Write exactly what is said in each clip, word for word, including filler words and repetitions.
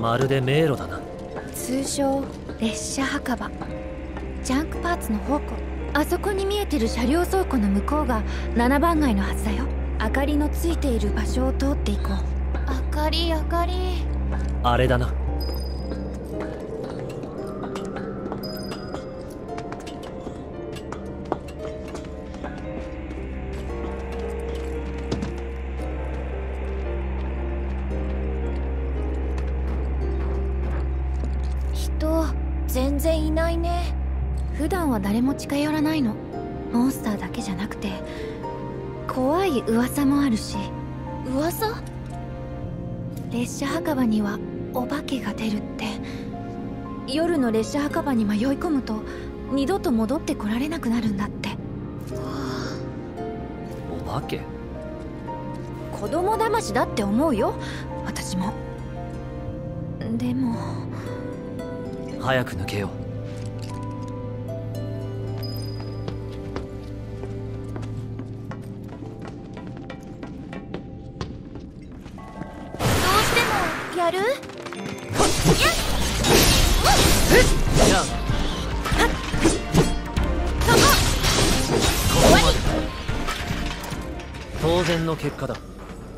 まるで迷路だな。 通称列車墓場。ジャンクパーツの宝庫。あそこに見えてる車両倉庫の向こうがななばん街のはずだよ。明かりのついている場所を通っていこう。明かり明かり。 あれだな。 人全然いないね。普段は誰も近寄らないの。モンスターだけじゃなくて怖い噂もあるし。噂？列車墓場にはお化けが出るって。夜の列車墓場に迷い込むと二度と戻ってこられなくなるんだって。 お化け？ 子供騙しだって思うよ、私も。でも早く抜けよう。 やる？ じゃあここまで。当然の結果だ。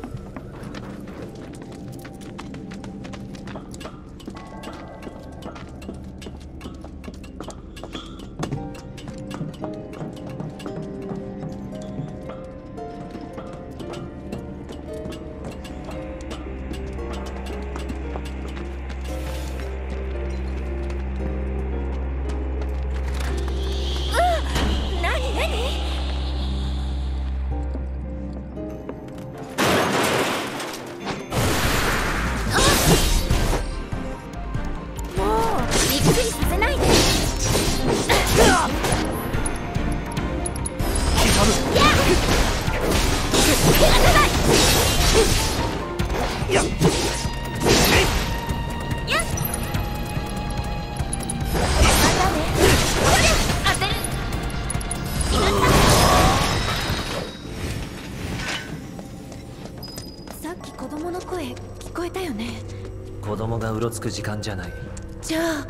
子供がうろつく時間じゃない。 じゃあ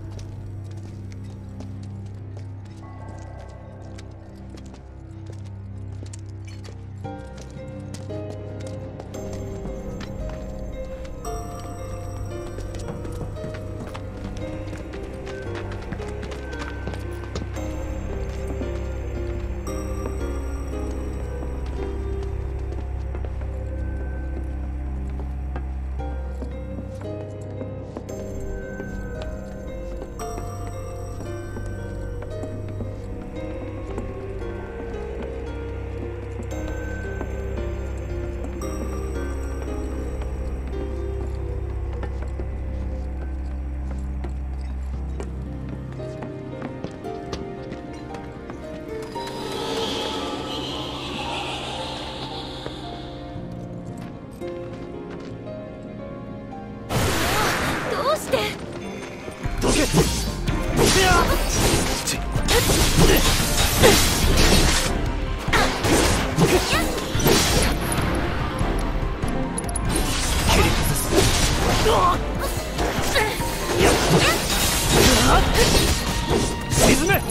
沈め。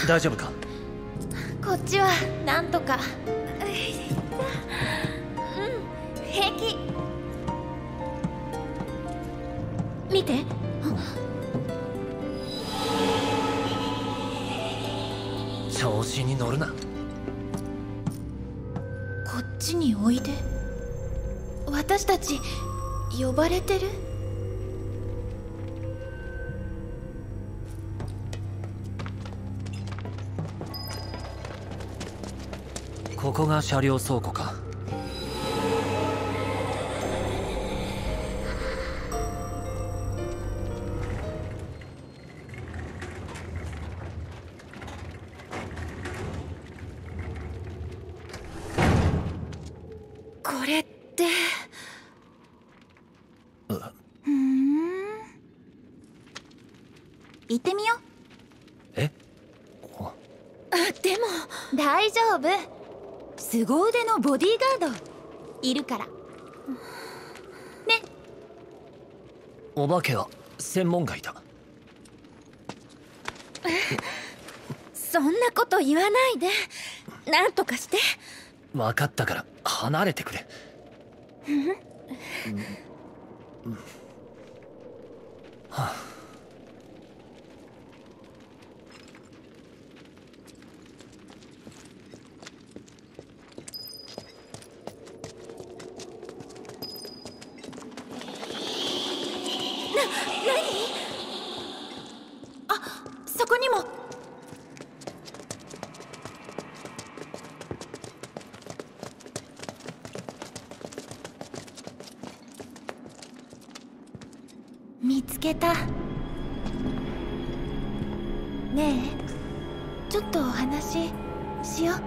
大丈夫か？ こっちはなんとか。うん、平気。見て。 調子に乗るな。 こっちにおいで。私たち呼ばれてる？ ここが車両倉庫か。 これってうふん、行ってみよう。 えあ、でも大丈夫。凄腕のボディーガードいるからね。 お化けは専門外だ。 そんなこと言わないで。なんとかして。 分かったから離れてくれ。うんうんはあ、 そこにも。見つけた。ねえ、ちょっとお話しよう。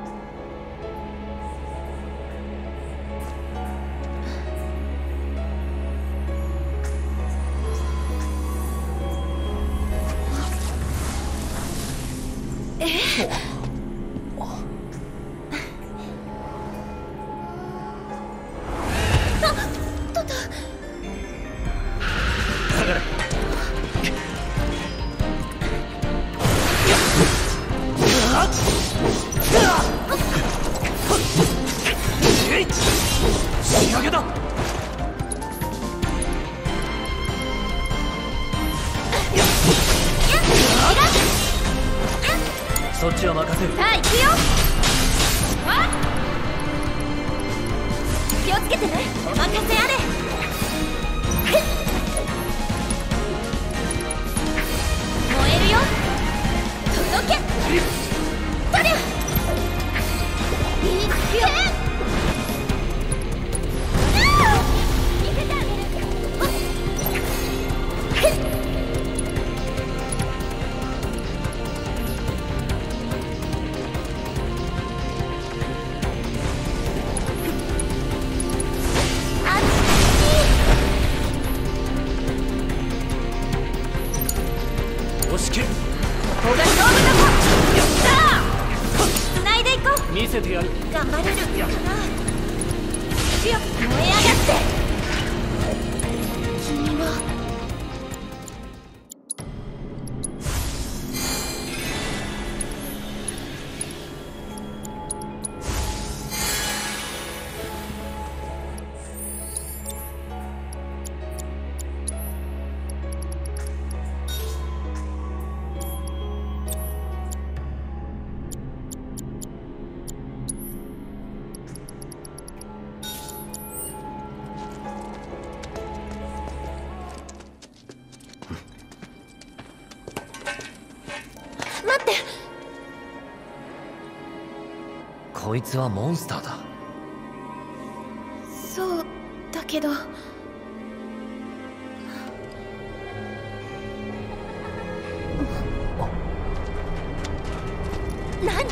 仕上げだ。そっちは任せる。 さあ行くよ。気をつけてね。お任せあれ。燃えるよ。届け。とりゃ。いくよ。見せてあげる。 よし、けここが勝負だもん。さあ繋いでいこう。 見せてやる。 頑張れるかな。強く燃え上がって君は。待って。 こいつはモンスターだ。 そうだけど。何？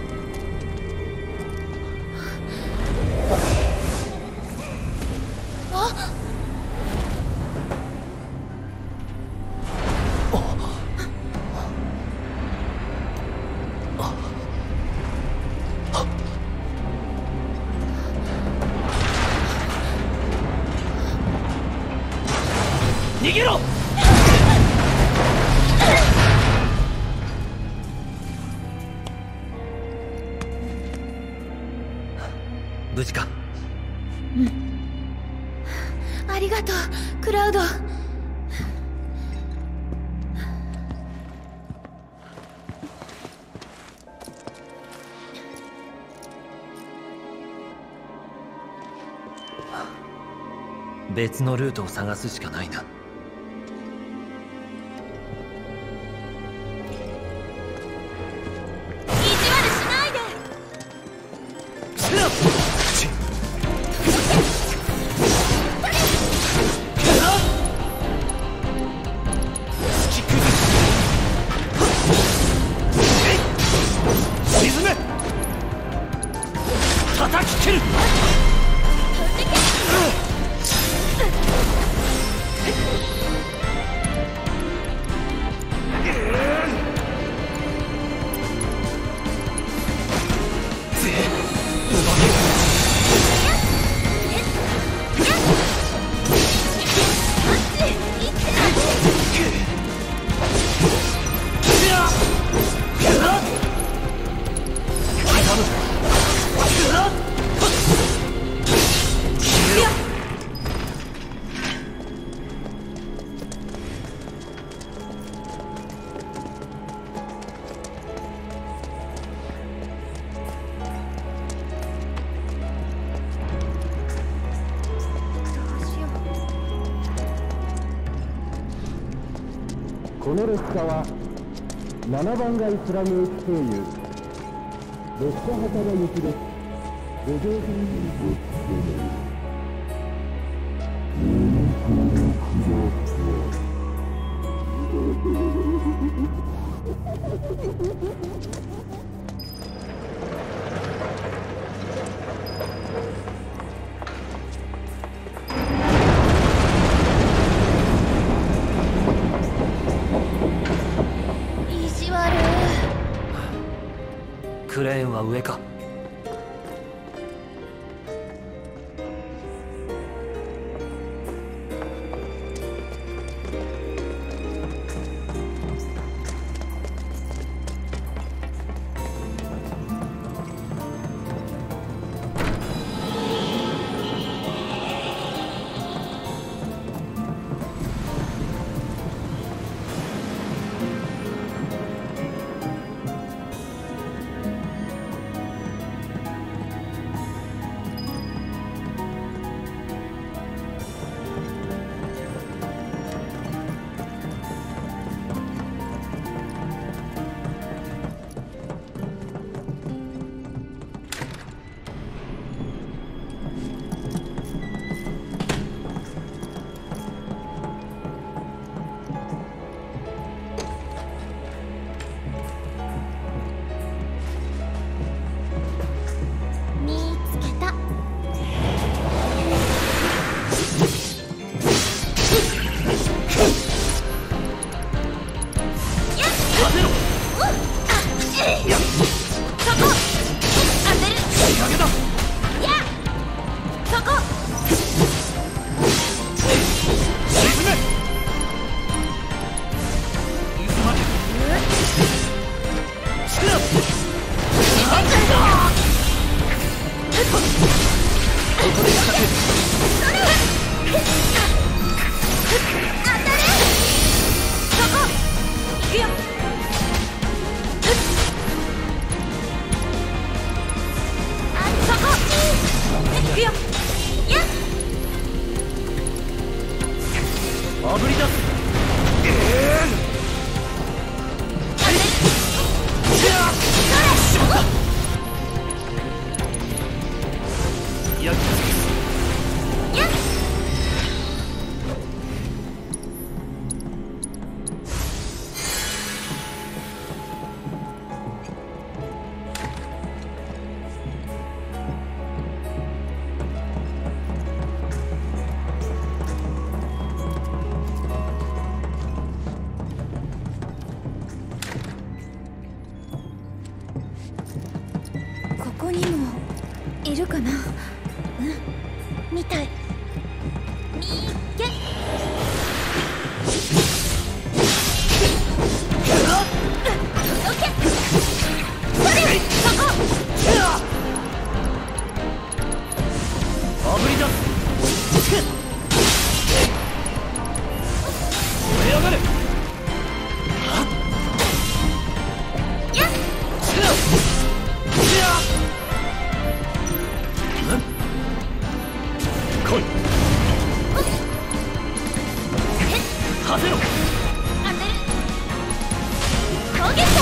あっ。 逃げろ。 無事か？ うん。ありがとうクラウド。 別のルートを探すしかないな。 この列車はななばん街スラム駅経由列車旗場行きです。ご乗車にご注クレーンは上か？ ここにもいるかな。うん、みたい。みーけ。オッケー。それ、そこ。 任せろ。 当てる。攻撃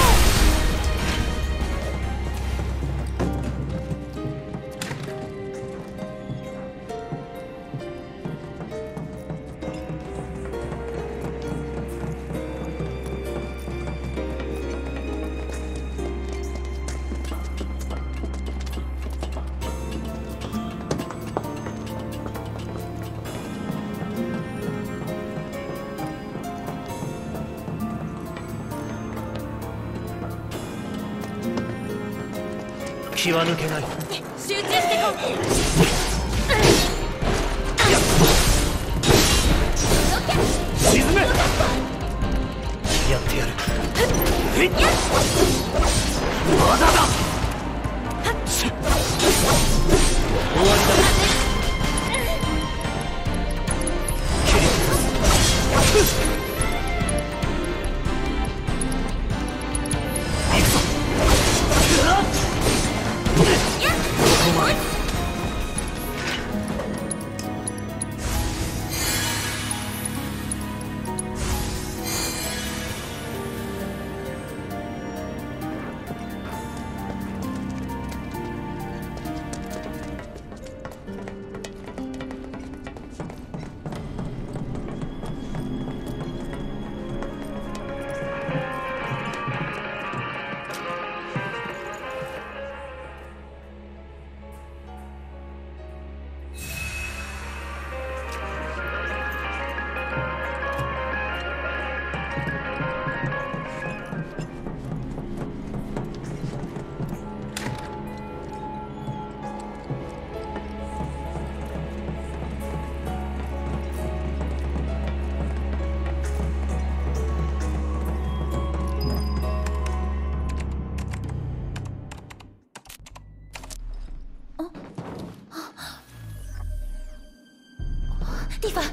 気は抜けない。 集中してこう。 沈め。やってやる。えっ、まだだ。終わりだ。切り崩す。行くぞ。ここまで。ティファ。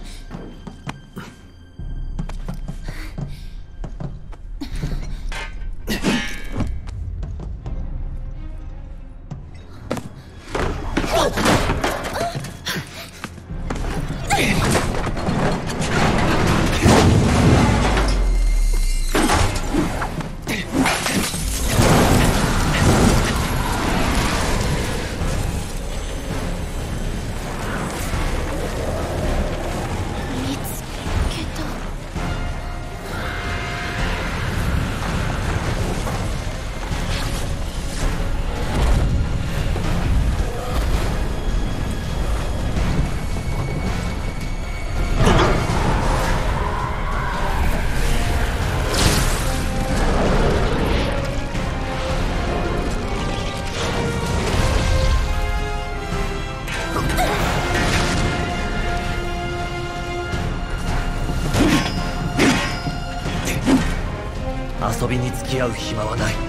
遊びに付き合う暇はない。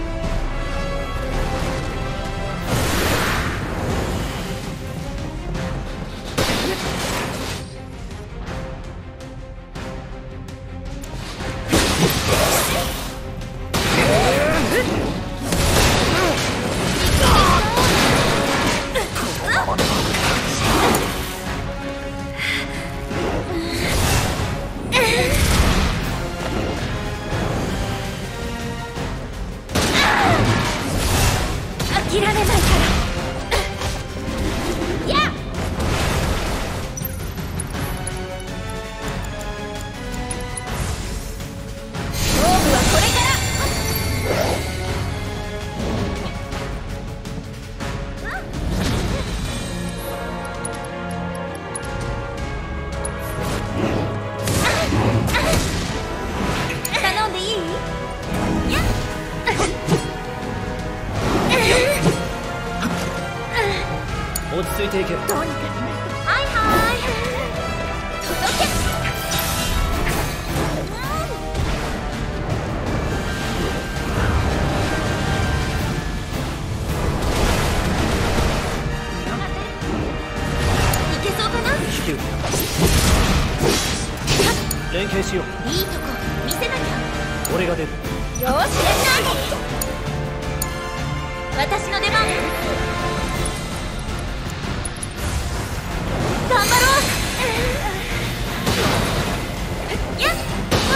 諦めないから。やっ。勝負はこれから。頼んでいい？やっ。 落ち着いていけ。 どうにかしないと。はいはい。届け。いけそうかな。 引き受けた。連携しよう。 いいとこ見せなきゃ。 俺が出る。 よーし、やった。私の出番。頑張ろう。やっ。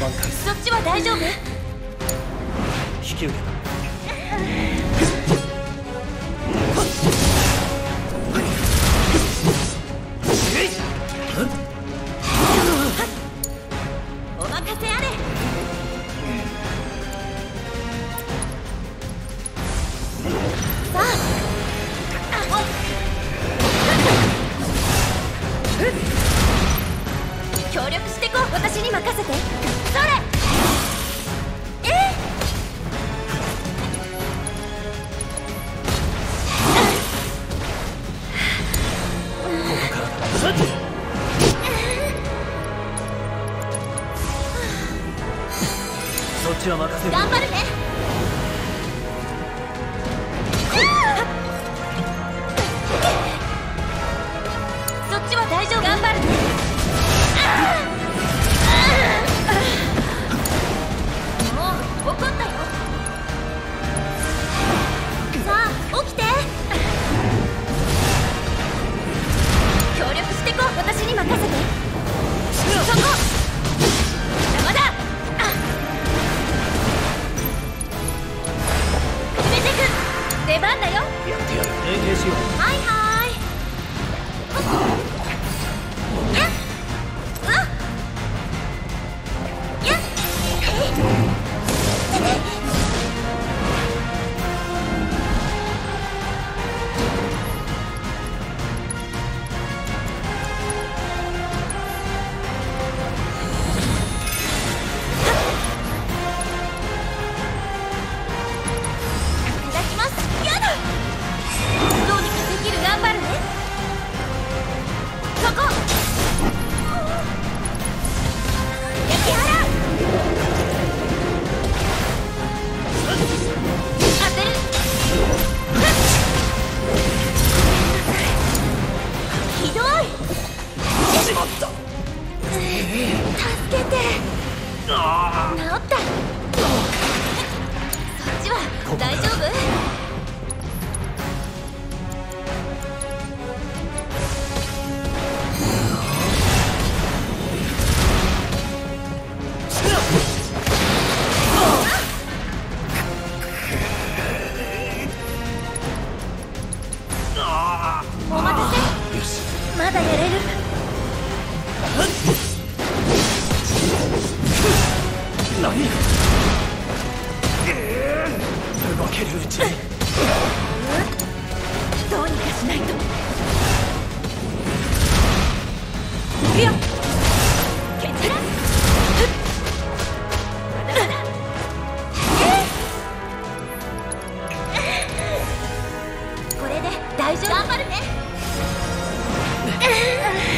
挽回すそっちは大丈夫？ る。引き受けた。 お任せあれ。さあ、協力してこう。私に任せて。それ。えそっちは任せる。 頑張るね。そっちは大丈夫。頑張るね。もう怒ったよ。さあ起きて。協力してこう。私に任せて。そこ。邪魔だ。決めてく。出番だよ。 やってやる。連携しよう。 はいはーい。やっうわっやっいただきます。やだ。どうにかできる。頑張るね。そこ。焼き払う。当てる。ひどい。しまった。助けて。治った。そっちは大丈夫？お待たせ。まだやれる。 何？動けるうちに。 どうにかしないと。いくよ。蹴散らす。これで大丈夫。頑張るね。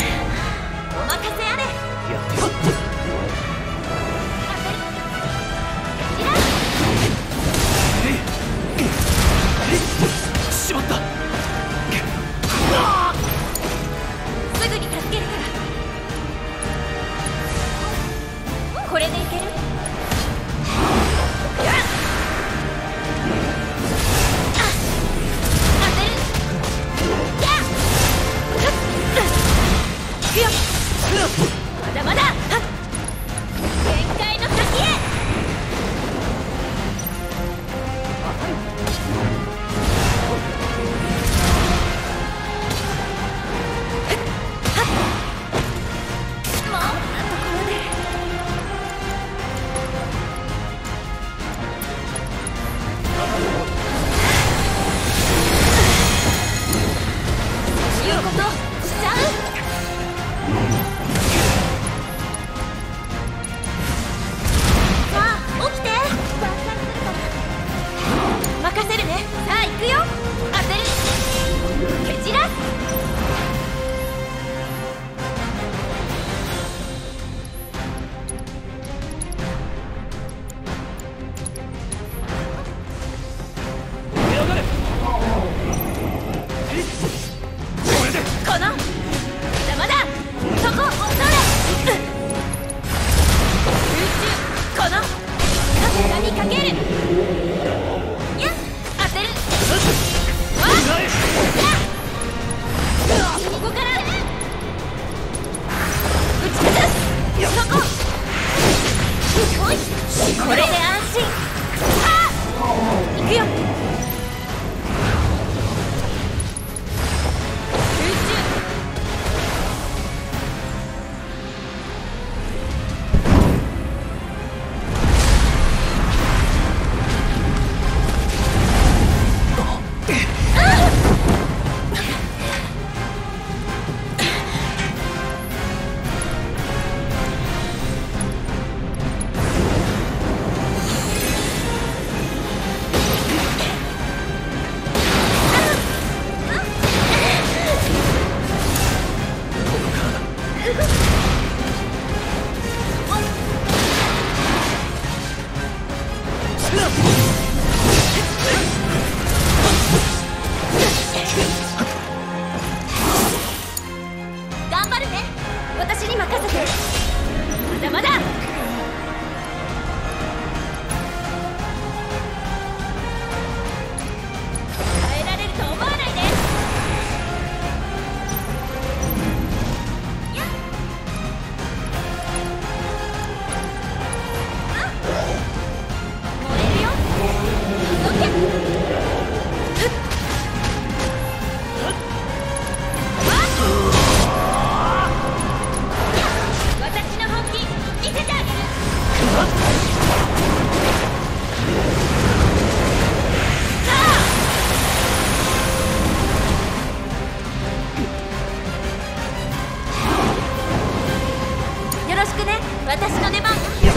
頑張るね。私に任せて。まだまだ。耐えられると思わないで。やっあ燃えるよ。届け。私の出番。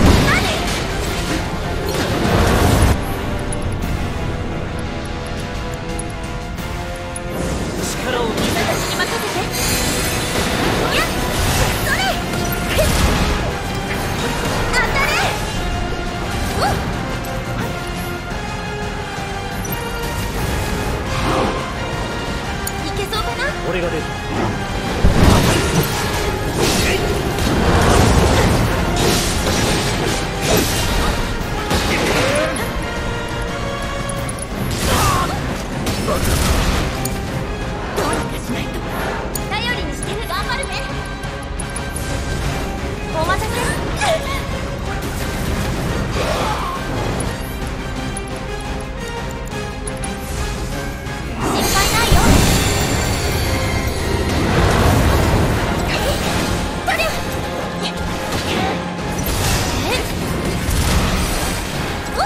力を私に任せて。やっそれ当たれ。おっいけそうかな。 俺が出る。 どうにかしないと。頼りにしてる。頑張るね。お待たせ。心配ないよ。取れ。おっ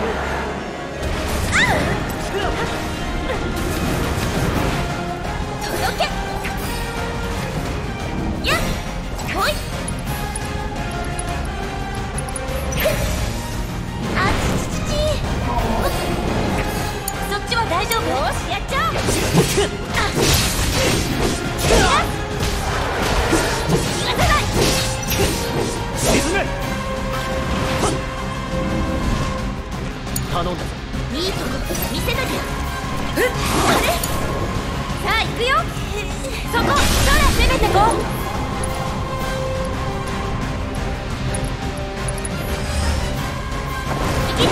届け。やっほい。あちちちち。そっちは大丈夫。よしやっちゃおう。あっ逃がさない。 沈め。頼んだぞ。 いいとこ見せなきゃ。あれさあ行くよ。そこ、そら攻めてこう。いけ。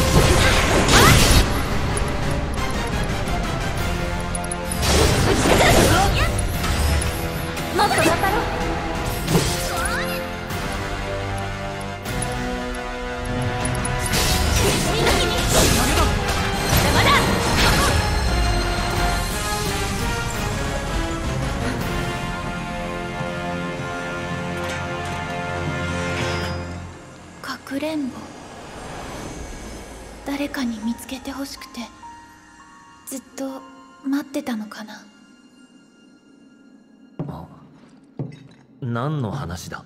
もっと頑張ろう。いい時に。まだまだ。かくれんぼ。誰かに見つけてほしくてずっと待ってたのかな。 あ、何の話だ。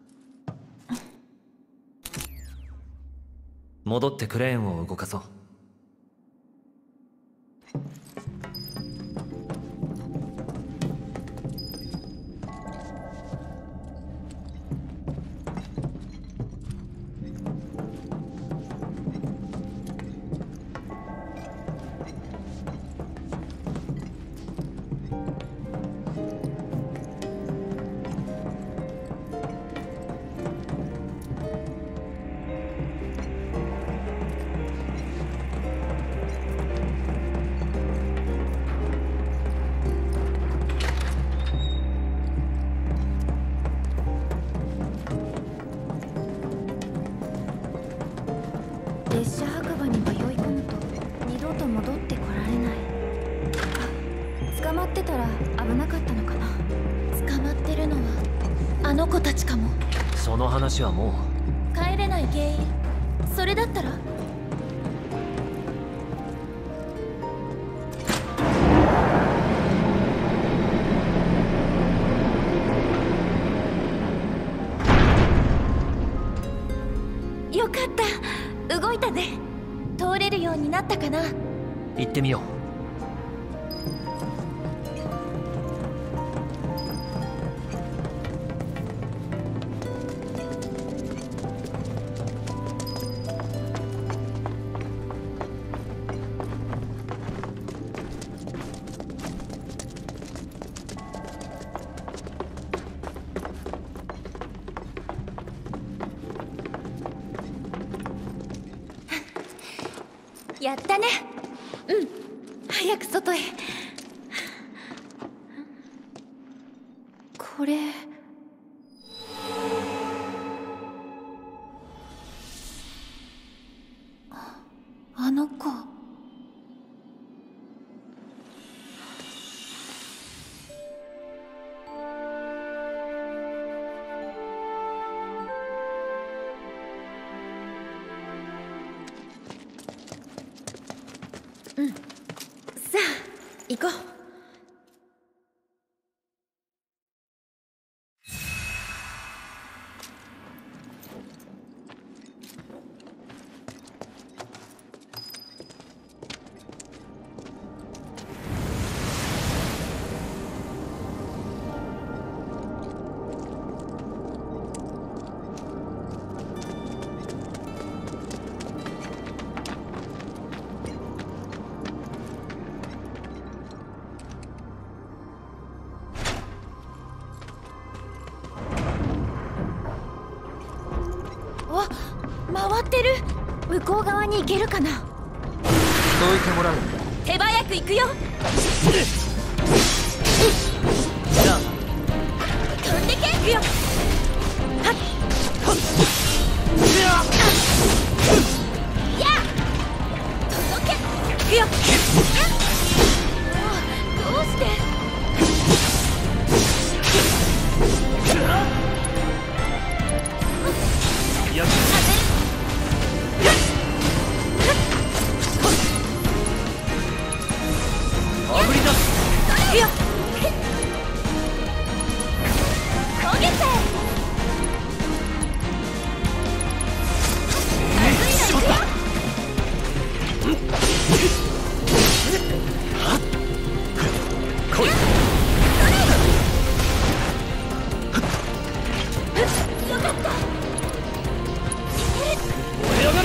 戻ってクレーンを動かそう。 列車白馬に迷い込むと二度と戻ってこられない。あ、捕まってたら危なかったのかな。捕まってるのはあの子たちかも。 その話はもう。 帰れない原因、それだったら。よかった、動いたぜ。通れるようになったかな。 行ってみよう。 やったね。うん、早く外へ。これあの子。うん、さあ行こう。回ってる。向こう側に行けるかな。 どいてもらう。 手早く行くよ。 じゃあ飛んでけ。行くよ。はっはっやっ届け。行くよ。どうして。 やっあぶりだ。 行くよ。焦げて。 しまった。来い。 よかった。 燃え上がれ。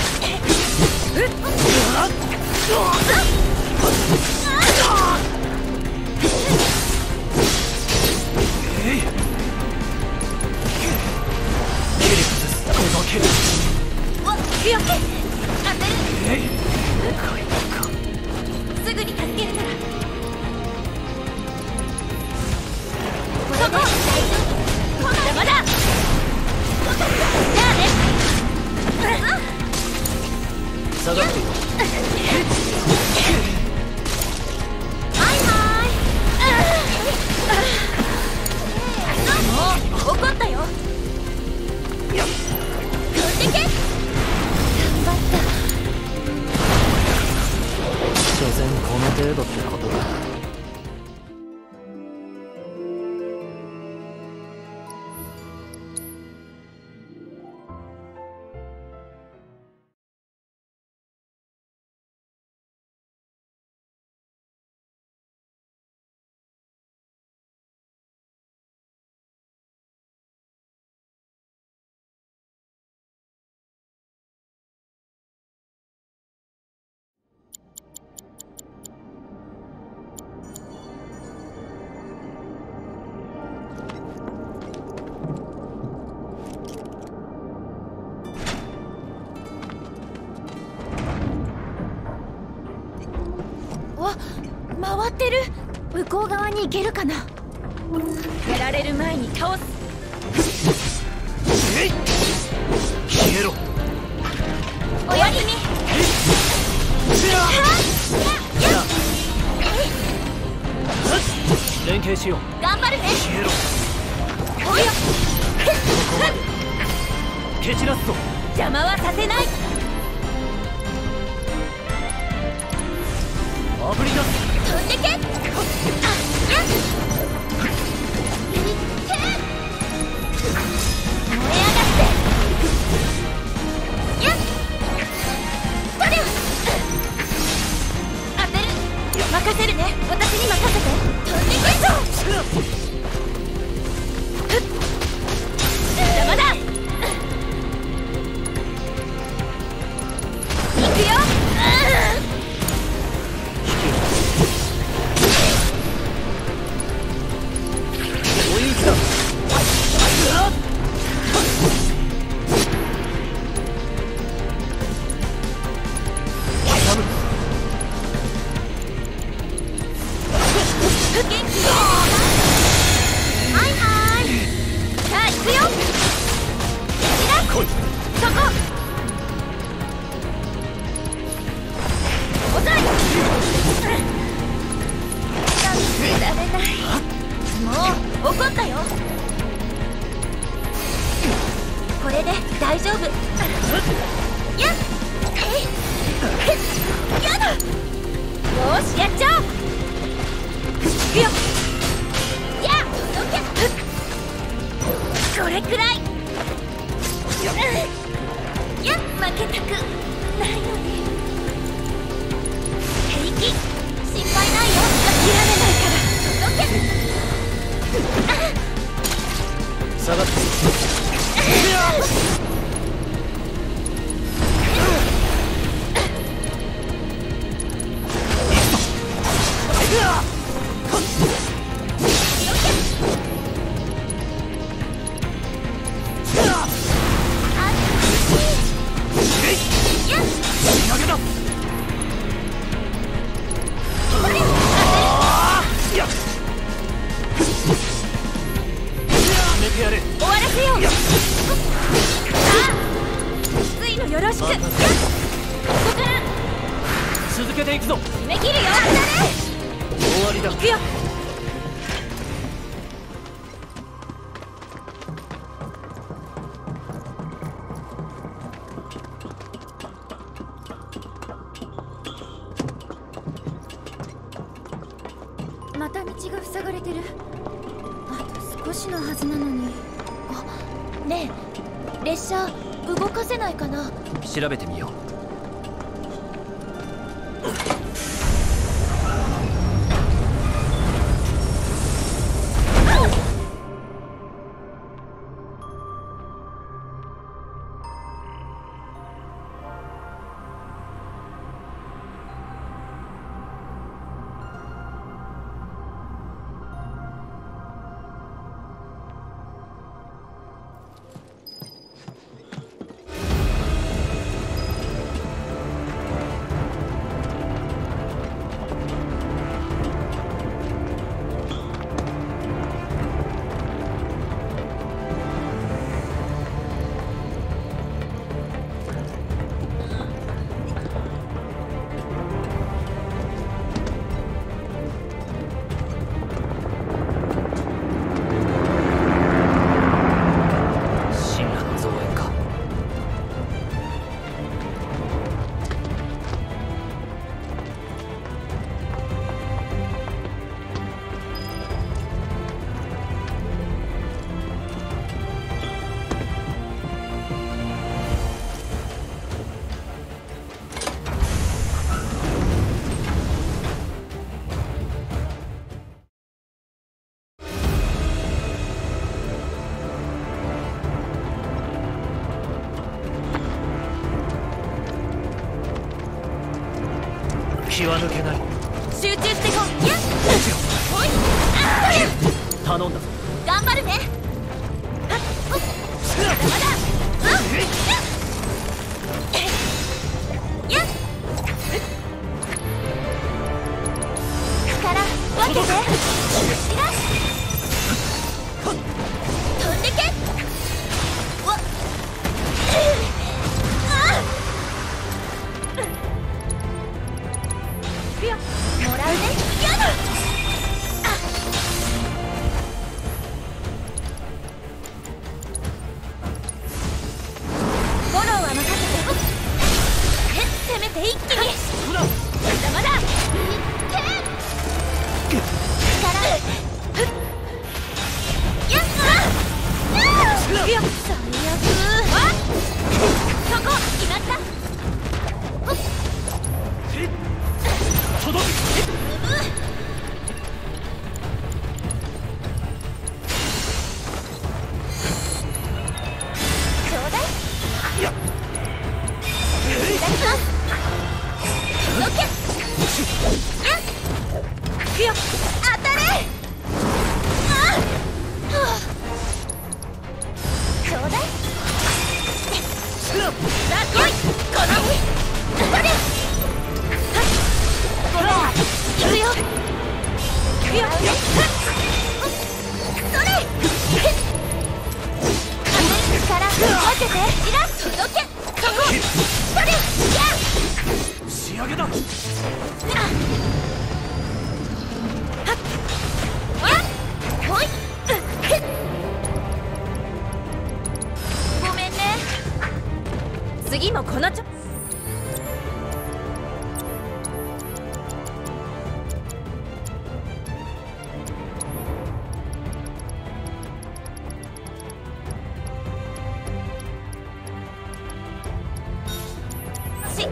えい。切り崩す。届ける。 わ、行くよ。当てる。 えい。こいつか。 すぐに助けるから。そこ。邪魔だ。じゃあね。 下がって。 はいはい。もう怒ったよ。飛んでけ。頑張った。 所詮この程度ってことだ。 わ、回ってる。向こう側に行けるかな。やられる前に倒す。 えい。消えろ。 親君。 連携しよう。 頑張るね。 消えろ。 おいよ。 ここまで蹴散らすぞ。 邪魔はさせない。 あぶり出す。 飛んでけ。あ、やっ。燃え上がって。やっ。それ。当てる。任せるね。私に任せて。飛んでけ。邪魔だ。行くよ。 れで大丈夫。やっえいやだ。よーしやっちゃおう。いくよ。やっどけ。これくらい。やっ負けたくないのに。平気、心配ないよ。諦めないからどけ。 下がって。よろしく。ここから続けていくぞ。 締め切るよ。 終わりだ。 行くよ。また道が塞がれてる。あと少しのはずなのに。あ、ねえ、列車動かせないかな。 調べてみよう。気は抜けない。 集中してこう。やっほいあっ頼んだぞ。 頑張るね。まだまだやっ力分けて。しら飛んでけ。わっあっもらうね。やだ。フォローは任せて。せめて一気に。まだまだいけ。力やっ最悪。そこ決まった。 届く。 ちょうだい。やっどけ。やっ行くよ。当たれ。あっちょうだい。さあ来い。このそれ。ほら行くよ。行くよ。それ。力分けて。しら届け。そこそれ。やっ仕上げだ。 ほい。ごめんね。 次もこのちょし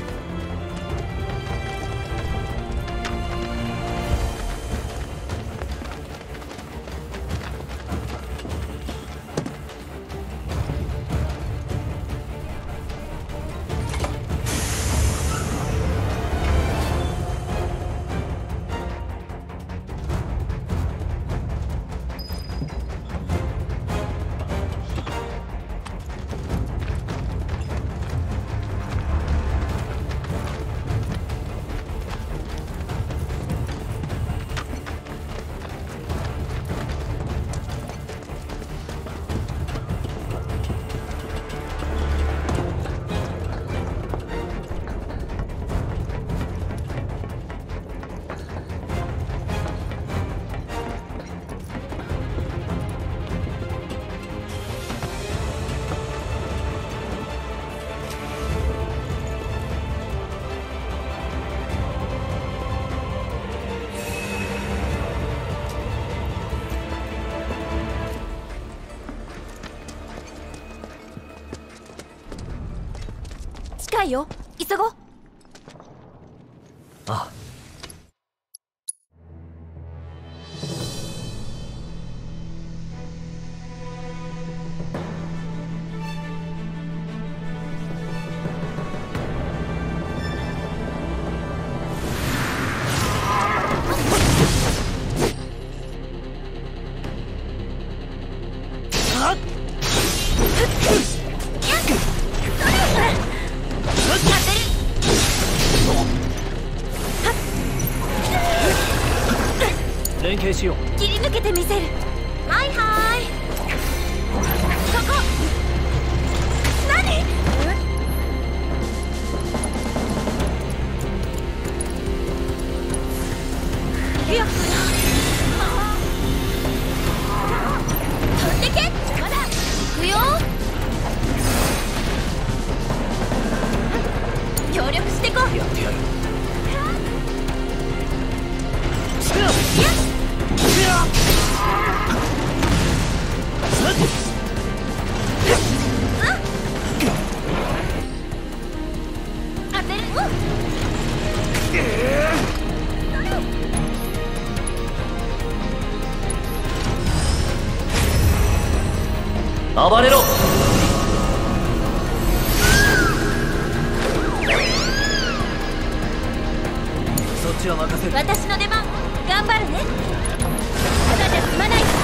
近いよ、急ごう。 ああ。連携しよう。 切り抜けてみせる。はいはい。そこ。何？いや。飛んでけ。まだ。行くよ。協力してこう。 やってやる。 やっ。 暴れろ。そっちは任せる。 私の出番。頑張るね。ただじゃ済まないから。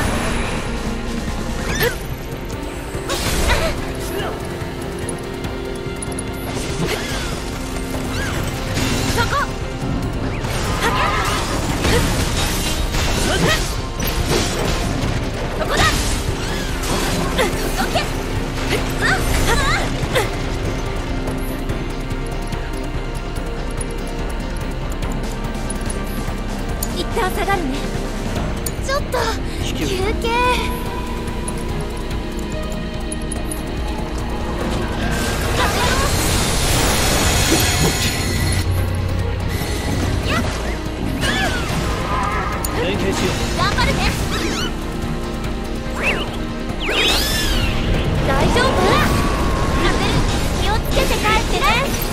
そこ。そこだ。オッケー。一旦下がるね。ちょっと休憩。 連携しよう。 頑張るね。大丈夫？気をつけて帰ってね。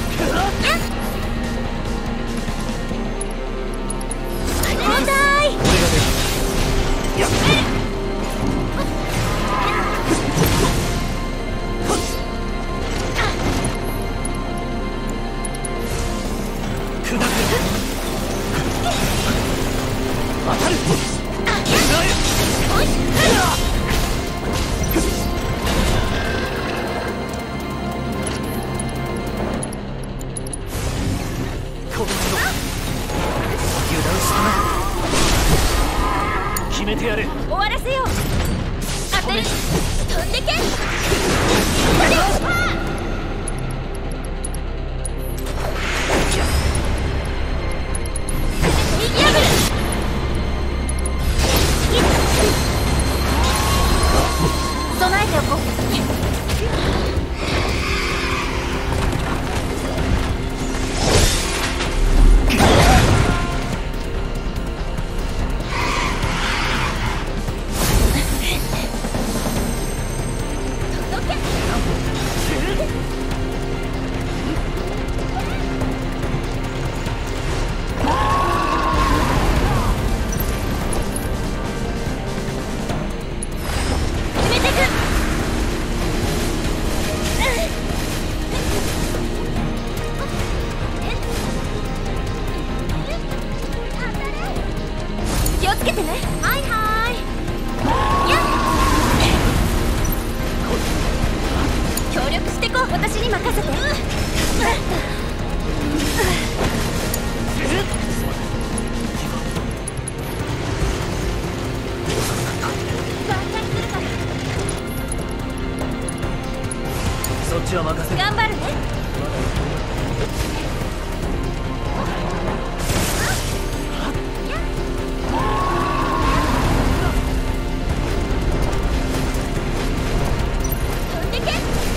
重たい。 俺が出る。やっ砕く。当たる。 おい。 決めてやれ。 終わらせよう。当てる。飛んでけ。右破る。備えておこう。 っちは任せる。 頑張るね。飛んでけ。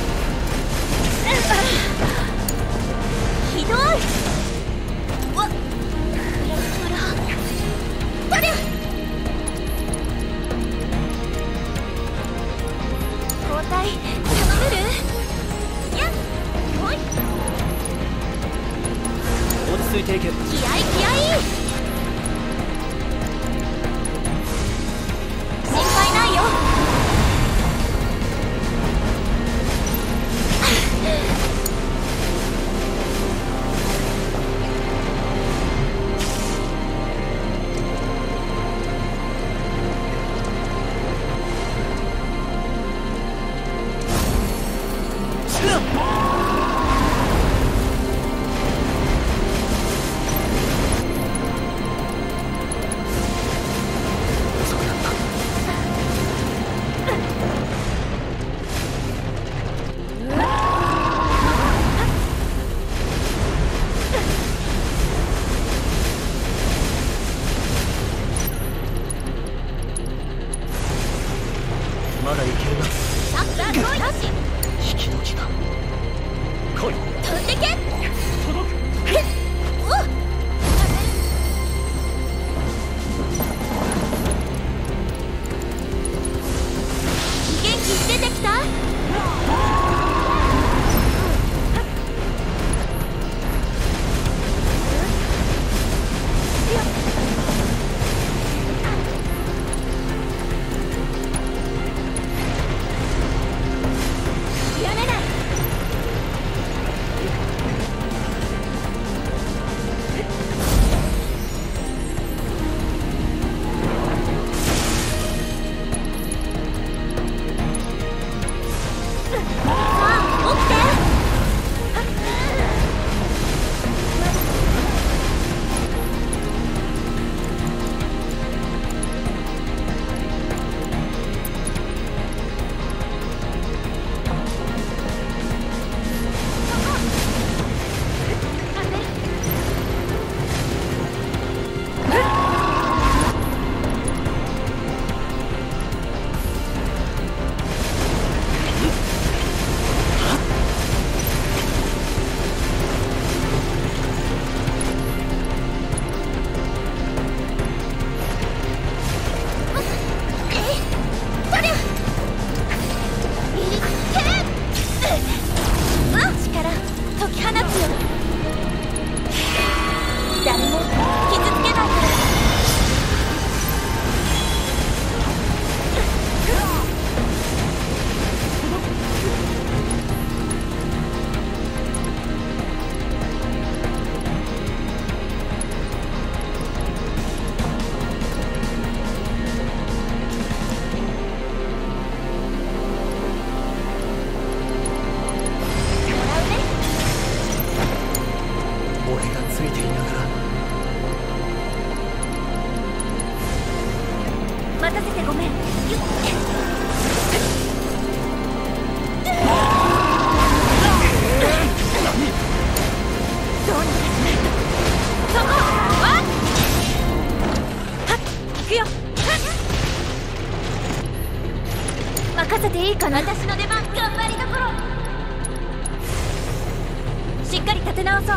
ひどい。わっ、フラフラ。取れ。交代頼める？やっ、ほい。 落ち着いていけ。 気合い気合い。心配ないよ。 まだいけるな。 さっさ来い。よし。 引きの気が。来い。 飛んでけ。 届く。 おっ。元気出てきた？やめない。待たせてごめん。どうにかしないと。そこわっはっ、行くよ。任せていいかな。私の出番。頑張りどころ。しっかり立て直そう。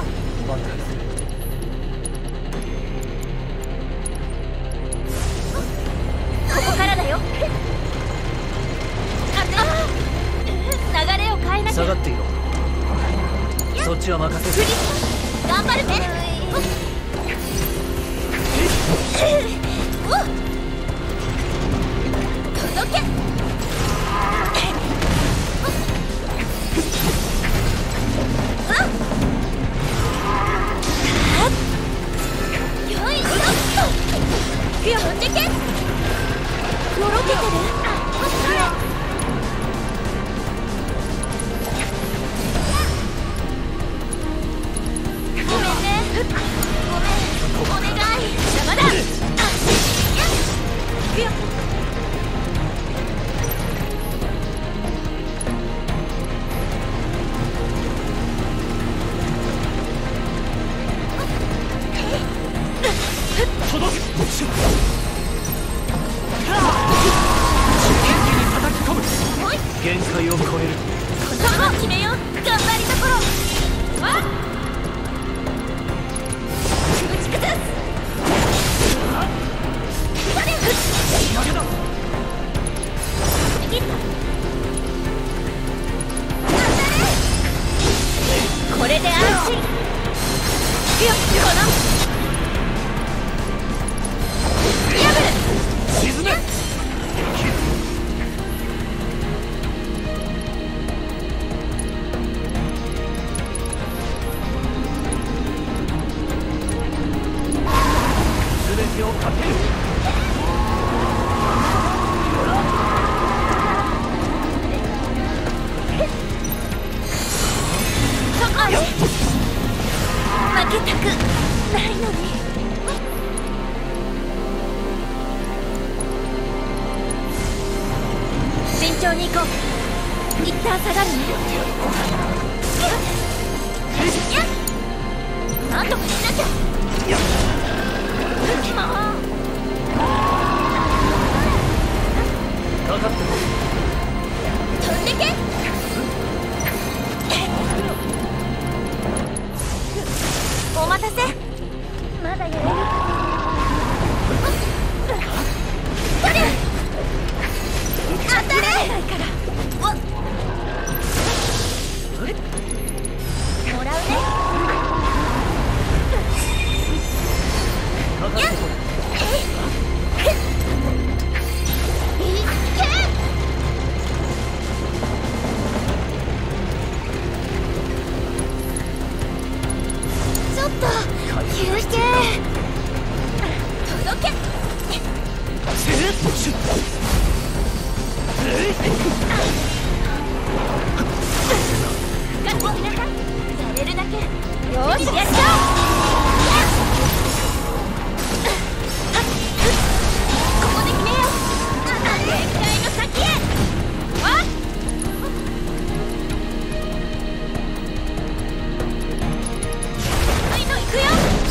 ここからだよ。流れを変えなきゃ。 下がっていろ。そっちは任せる。 頑張るね。届け。よいしょっと。飛んでけ。よろけてる。ごめんね。ごめん。お願い。邪魔だ。行くよ。 限界を超える。 そこ決めよう。頑張りどころ。わっ打ち崩す。それ仕上げだ。 右当たれ。これで安心。いや、この破る。 沈め。全てをかける。 そこに負けたくないのに。慎重に行こう。一旦下がるね。やっなんとかしなきゃ。もうかかってこい。 飛んでけ。お待たせ。まだやれる。それ当たれないから。もらうね。 かかってこい。 ちょっと休憩。届け。ガッとしなさい。やれるだけ。よーし、やっちゃおう。ここで決めよう。限界の先へ。わっいの行くよ。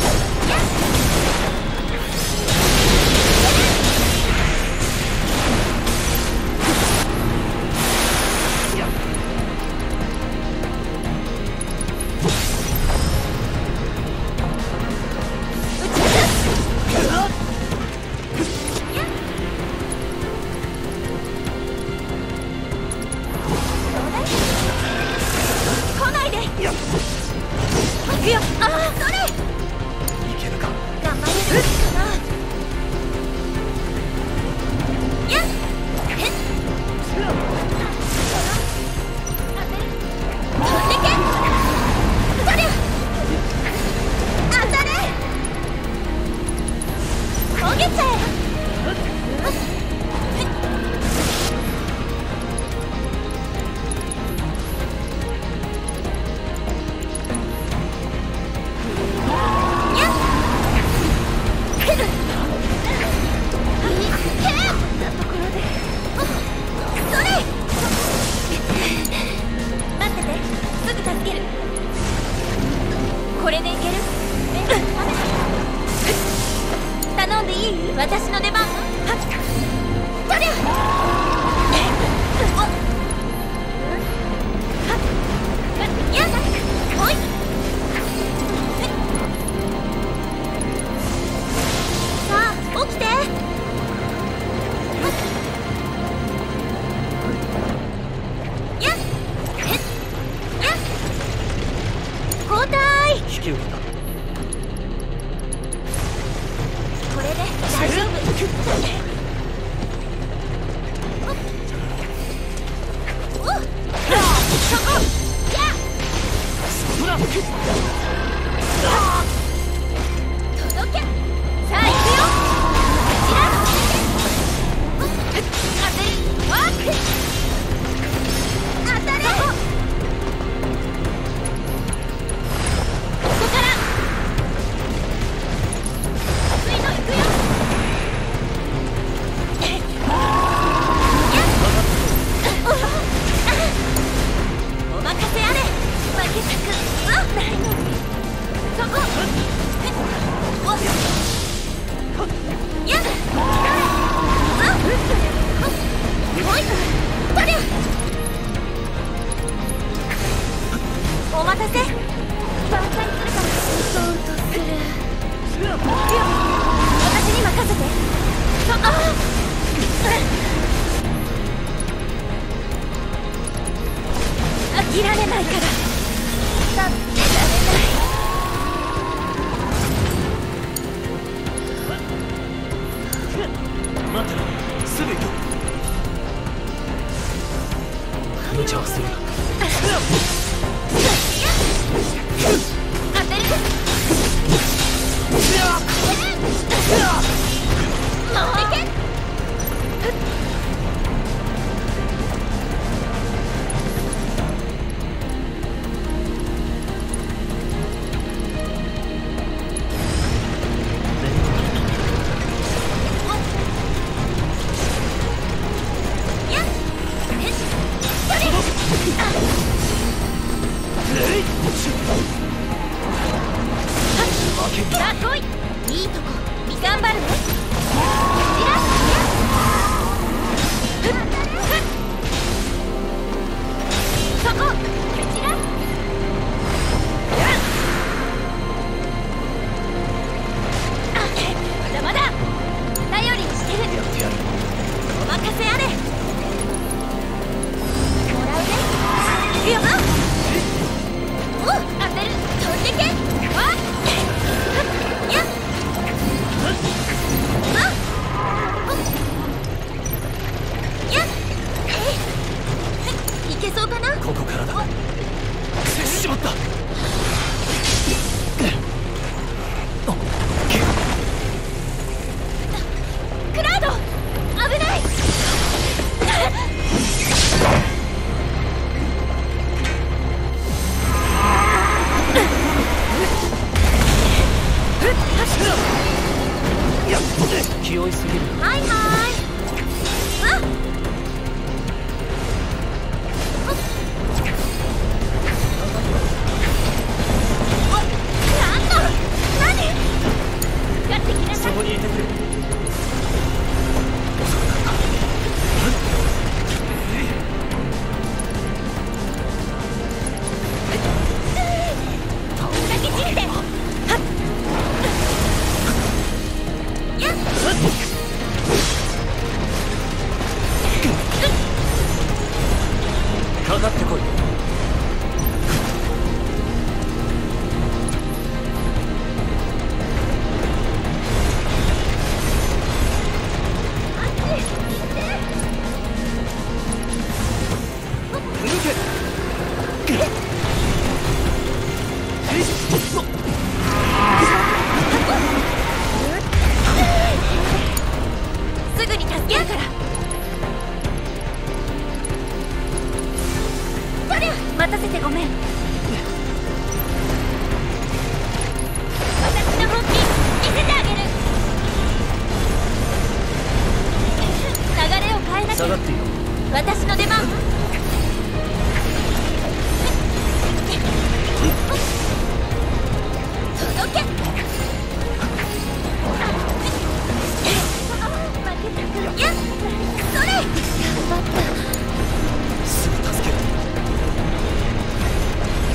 来ないで。行くよ。ああ、それ。 いけるか。 頑張れるかな。やっへっ飛んでけ。それ当たれ。焦げちゃえ。これでいける。頼んでいい？私の出番。はっそりゃやだおい。さあ起きて。やっへっやっ交代。 引き受けた。 これで大丈夫。おっそこやっほら。 届け。さあ行くよ。ちらっ当てる。わっ当たれ。ここから熱いの行くよ。お任せあれ。負けたくないのに。そこおっやだおいとりゃ待たせ。挽回するからそうとする。私に任せて。そあ飽きられないから。だってられない。 待ってろ、すぐ行く。無茶はするな。 当てる。持ってけ。さあ来い。いいとこ頑張るね。チラッそこチラッまだまだ頼りにしてる。 やってやる。 お任せあれ。もらうね。よっお当てる。飛んでけ。わっやっあやっいけそうかな。 ここからだ。接しまった。 クラウド危ない。 気負いすぎる。 はいはいあっなんと何やってきなさい。 そこにいてくれ。 叩き散れて。やっかかってこい。 すぐに助けるから。そりゃ待たせてごめん。私の本気見せてあげる。流れを変えなきゃ。 下がっていろ。 私の出番。届け。やっそれ。頑張った。 すぐ助ける。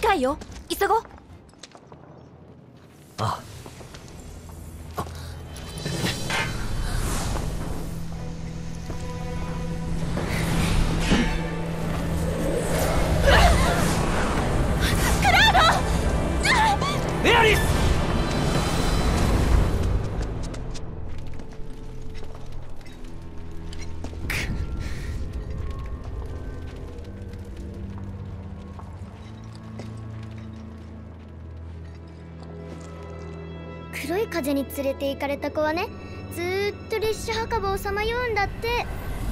たいよ。急ごう。 あエアリス。 黒い風に連れて行かれた子はね、ずーっと列車墓場をさまようんだって。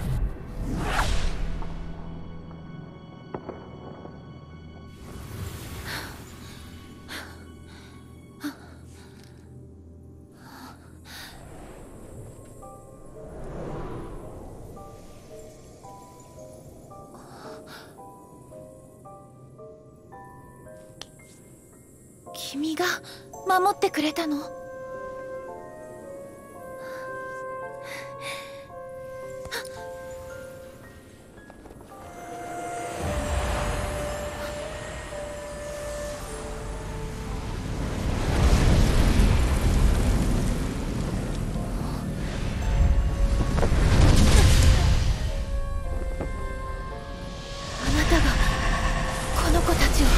君が守ってくれたの？あなたがこの子たちを。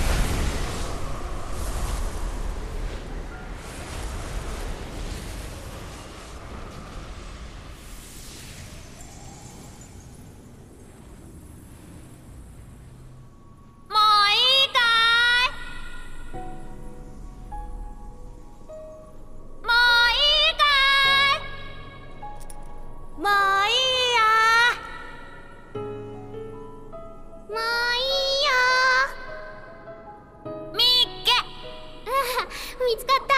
見つかった。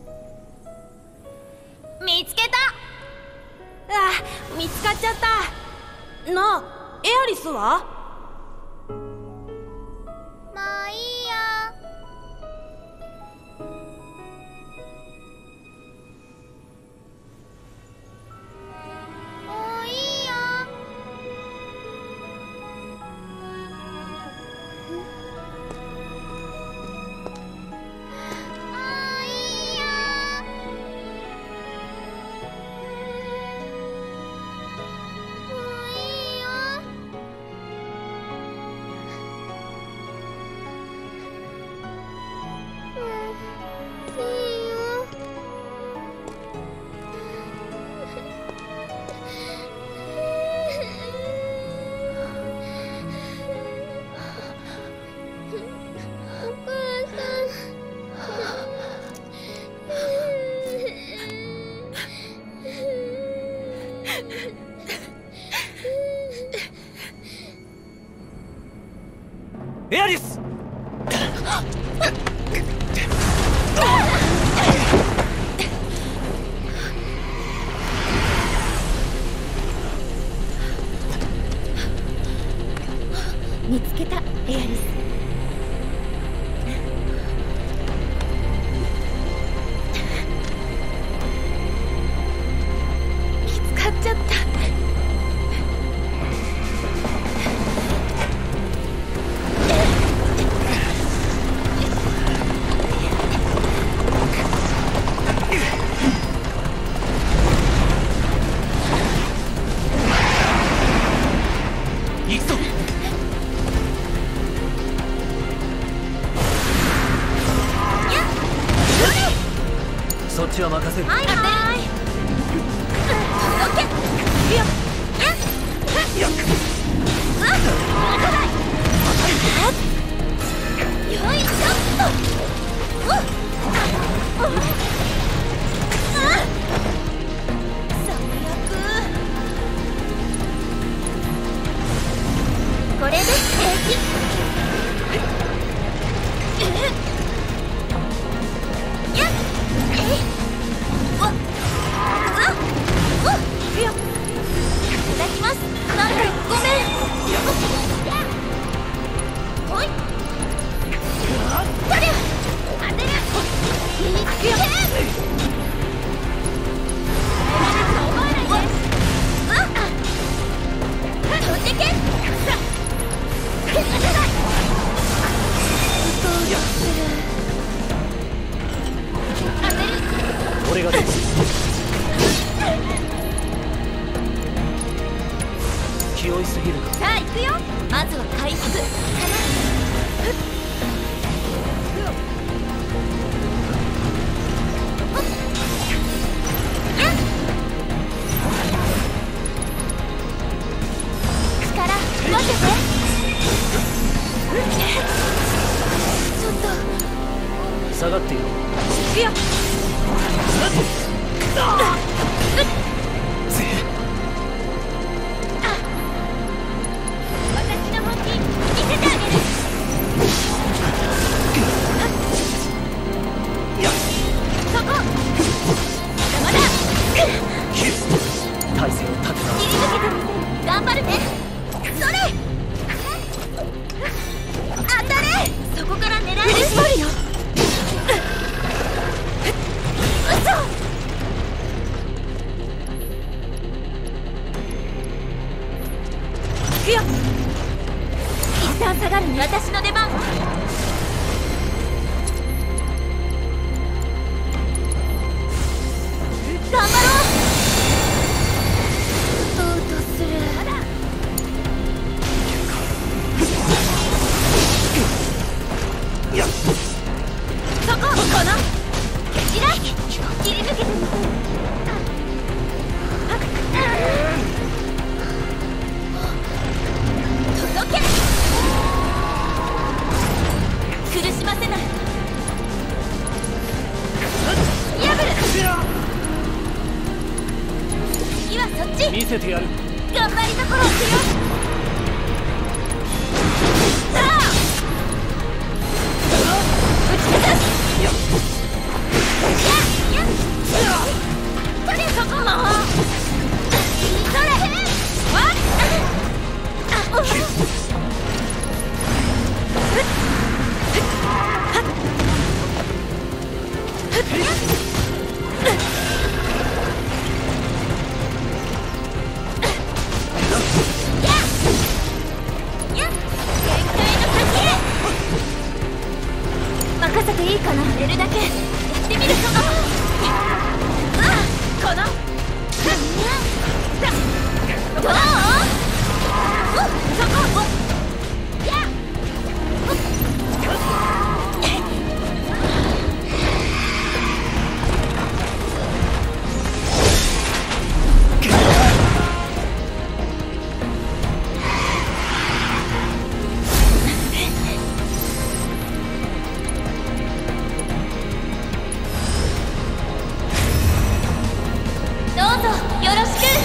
見つけた。あ、見つかっちゃった。なあ、エアリスは？ もういいよ。もういいよ。 エアリス。 見つけた、エアリス。見つかっちゃった。 行くぞ。そっちは任せる。 はいはい。オッケー。よっ。よっ。うん。よいしょっと。うっ。最悪。これで平気。取ってけ。 俺が出る。気負いすぎるか。 さあ行くよ。まずは回復かな。力分けて。ちょっと下がっていろ。 いや私の本気見せてあげる。そこまだまだ体勢を立て直切り抜けてみせる。頑張るね。それ当たれ。そこから狙える。絞るよ。行くよ。一旦下がるね。私の出番。頑張ろう。うとする。まだそここの蹴らい切り抜けてみせる。届け。苦しませない。破る。次はそっち。 見せてやる。 頑張りどころをするよ。さあ打ち崩す。やっやっそれそこもそれわっあっ任せていいかな。やれるだけやってみる。そのこのどうそこやどうぞよろしく。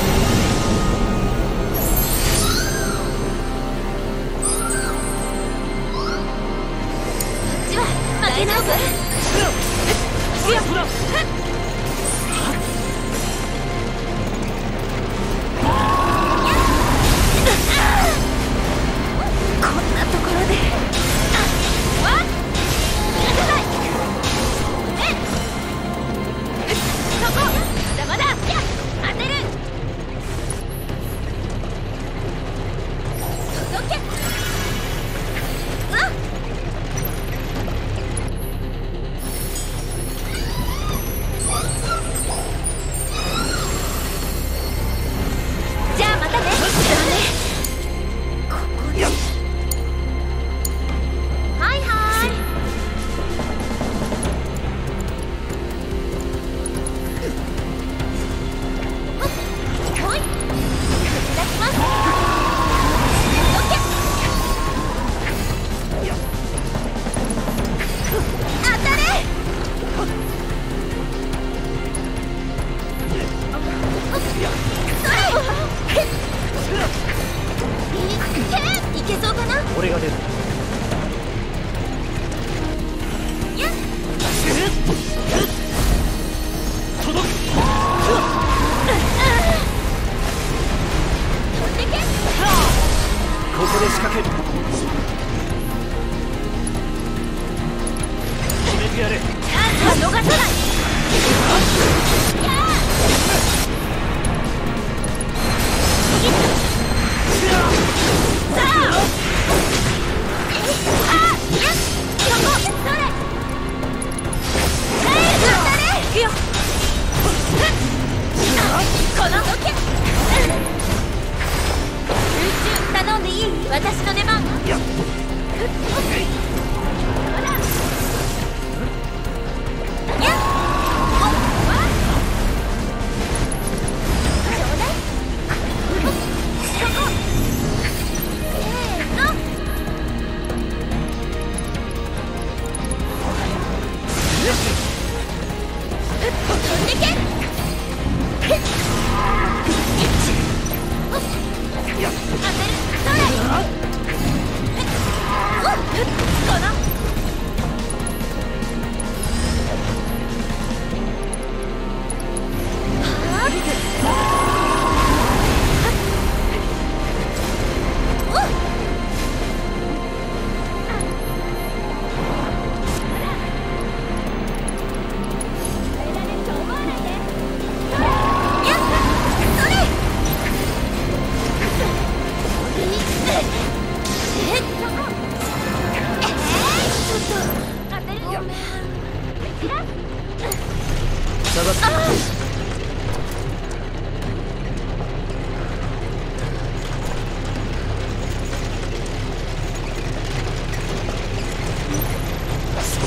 こっちは負けないぞ。こんなところでわっそこまだまだ当てる。届け。うわっ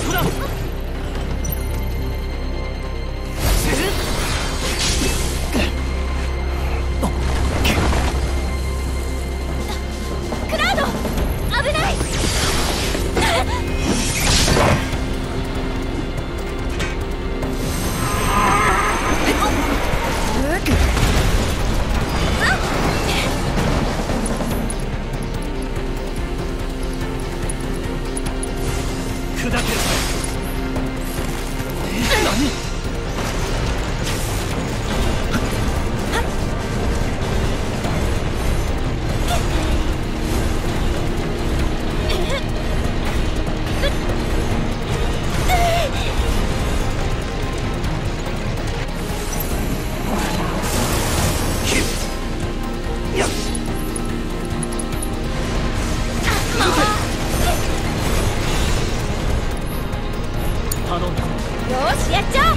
こだ。 クラウド危ない。 砕ける。何？頼んだ。 よしやっちゃおう。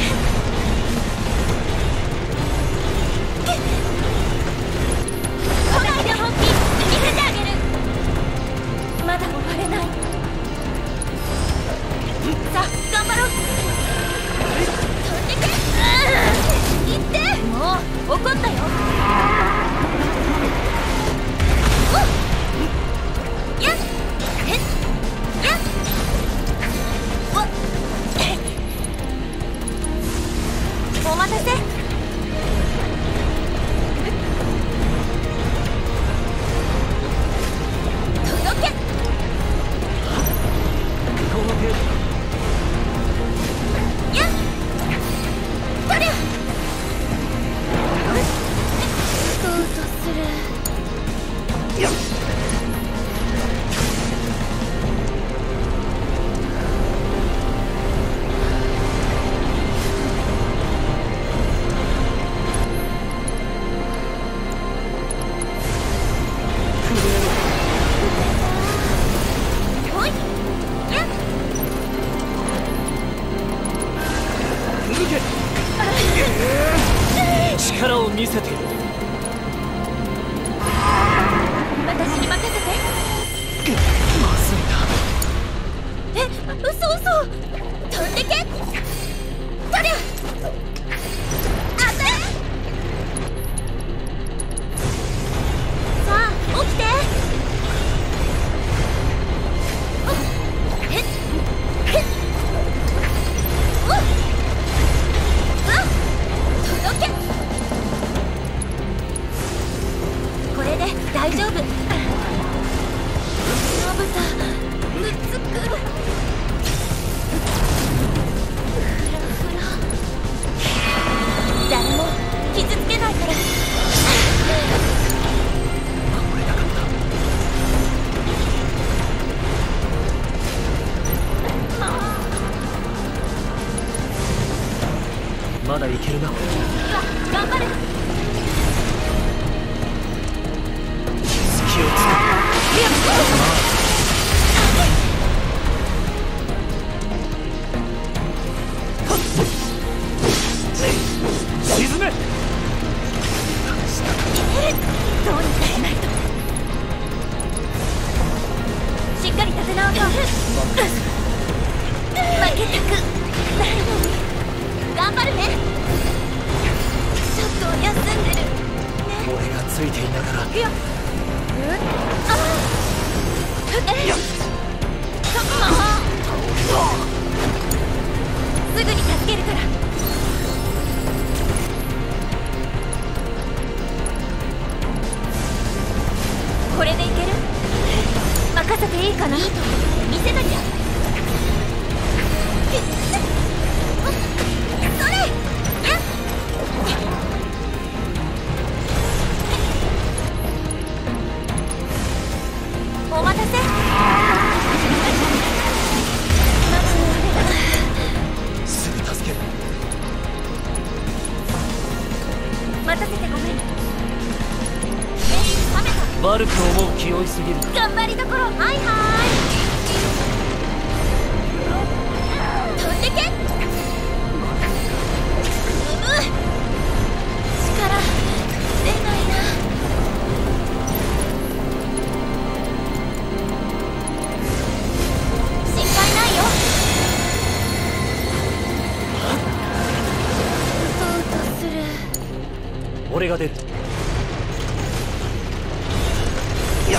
古代の本気見せてあげる。まだ終われない。さあ頑張ろう。飛んでけ。うん、行ってもう怒ったよ。おっやっへっやっおっお待たせ。届け。 この程度だ。 やっとりゃスカウトする。 ほいやっ抜け。力を見せている。 私に任せて。 まずいな。 え、嘘嘘飛んでけ。とりゃあたさあ起きて。おっへっへっおっわっ届け。これで大丈夫。まぶたむっつく。フラフラ。誰も傷つけないから。 守れなかった。まだいけるな。 頑張れ。 隙をつく。沈め。 どうにかしないと。しっかり立て直そう。負けたくないのに頑張るね。ちょっと休んでるね。 俺がついていながら。 いやあえっすぐに助けるから。これでいける？任せていいかな。いいと見せなきゃ。それやっお待たせ。 すぐ助ける。 待たせてごめん。冷めた。 悪く思う気負いすぎる。 頑張りどころ。はいはい飛んでけ。うむ力出ないな。心配ないよ。 が出る。いや、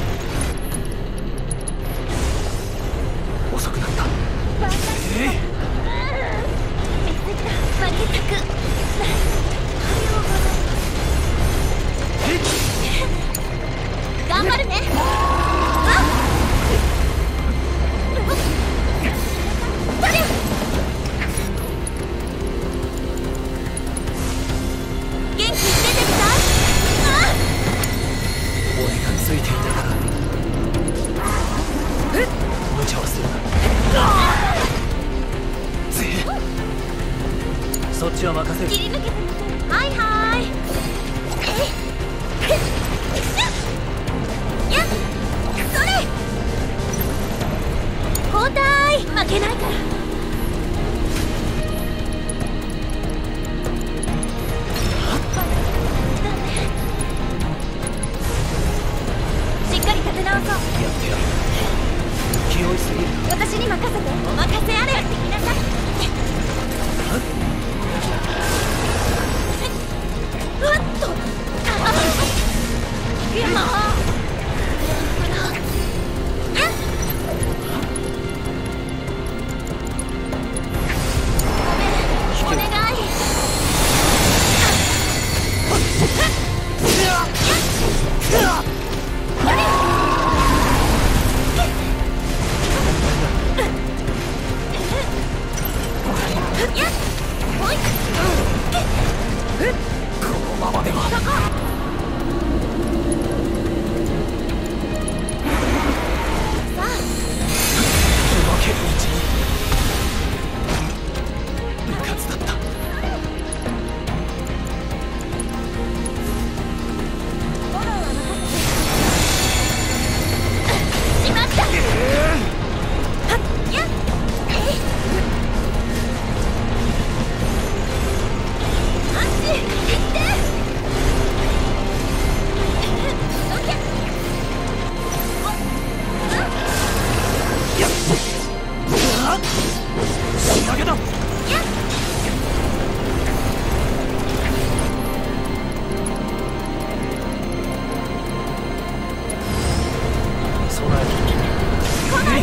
遅くなった。ええ、 負けたく頑張るね。元気に出てるか？ 俺がついていたから無茶はするな。そっちは任せる。 切り抜けてみせる。はいはい。やっ、それ。交代。負けないから。しっかり立て直そう。 やってやる。気負いすぎる。 私に任せて。お任せあれ。行きなさい。うわっと。ああ。いやもう。お願い。 このままでは。動けるうちに。部活だった。 しまった。はっやっ。あっち行って。オッケー。 やっ、仕上げだ。 やっ。 備える。 来ないで。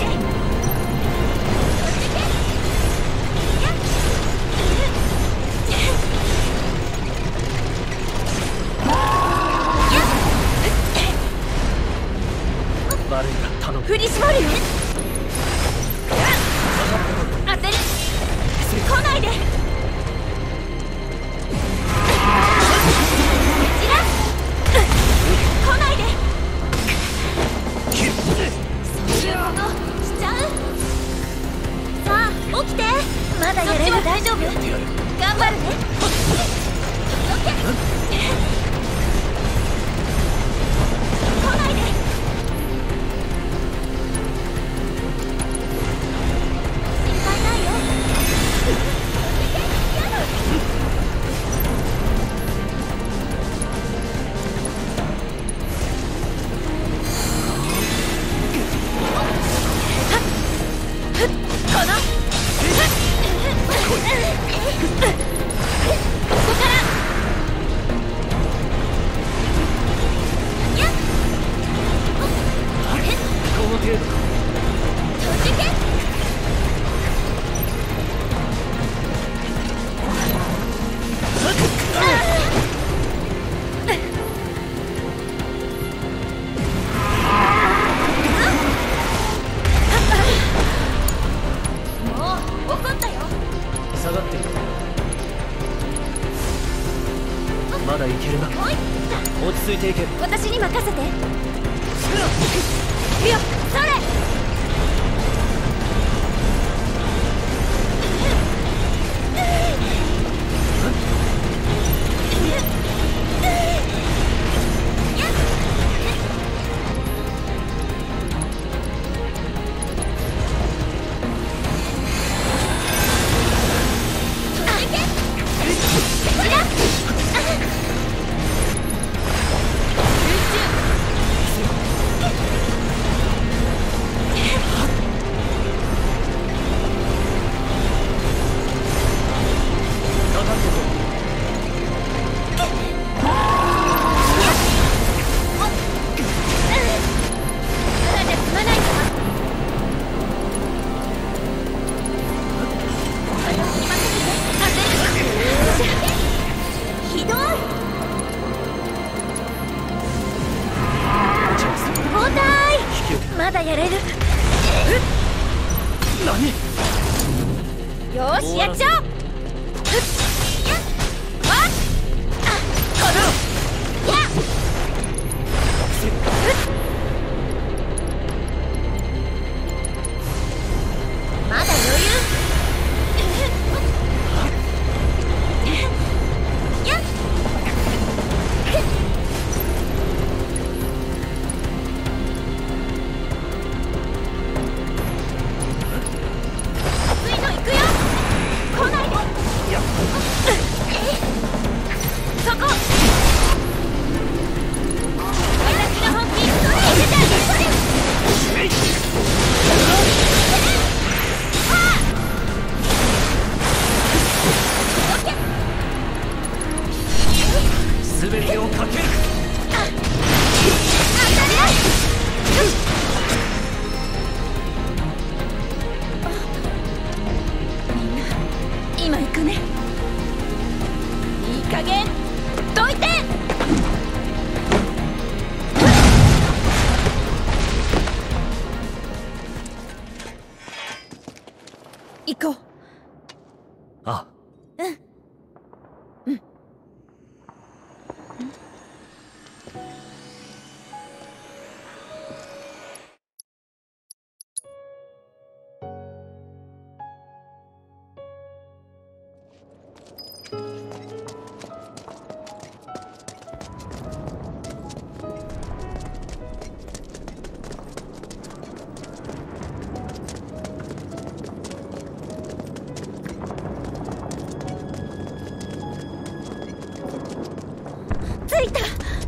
悪いが頼む。 振り絞るよ。当てる。来ないで。ちら来ないで。そういうことしちゃう。さあ起きて。まだやれる。大丈夫。 やってやる。 頑張るね。オッケー。来ないで。心配ないよ。このここからやっこの程度か。 閉じけ。もう怒ったよ。 下がっている。まだいけるな。 おい、 落ち着いていけ。 私に任せて。いや、それ。 何？ よーしやっちゃおう。まだ余裕。やっ熱いの行くよ。来ないで。そこ。最楽の本気。それ入れてあげる。それ。 すべてをかける。 今行くね。いい加減どいて。行こう。 あ、 着いた。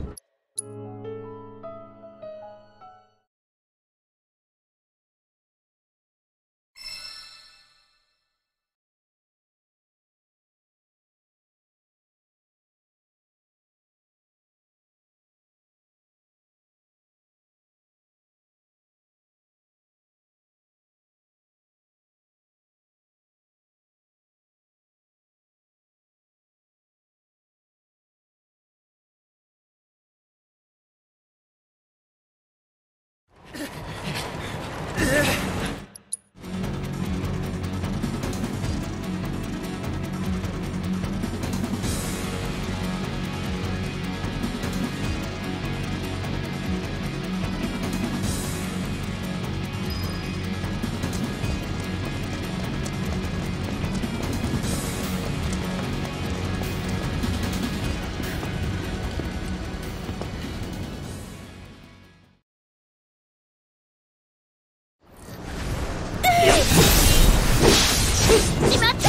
しまった。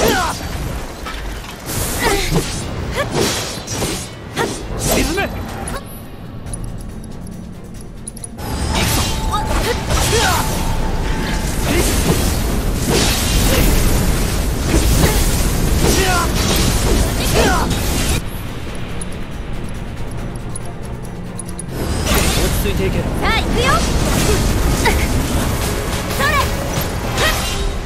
沈め。落ち着いていけ。 さあ行くよ。それ。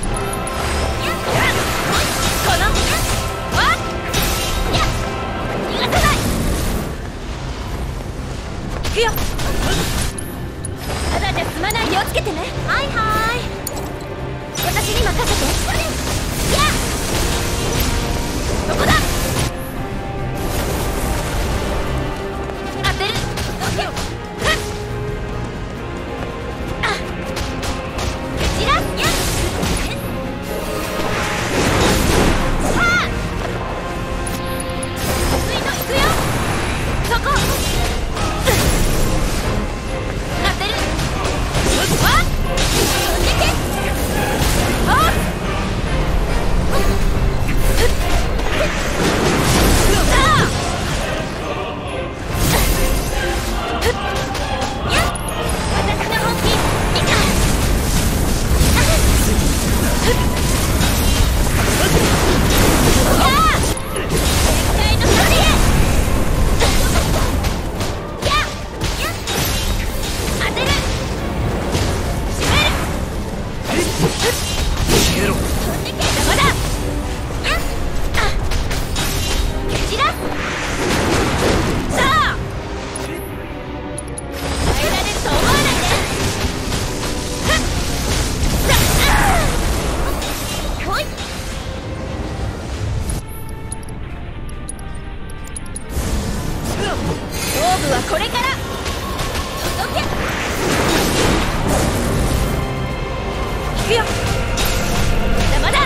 くよ。まだまだ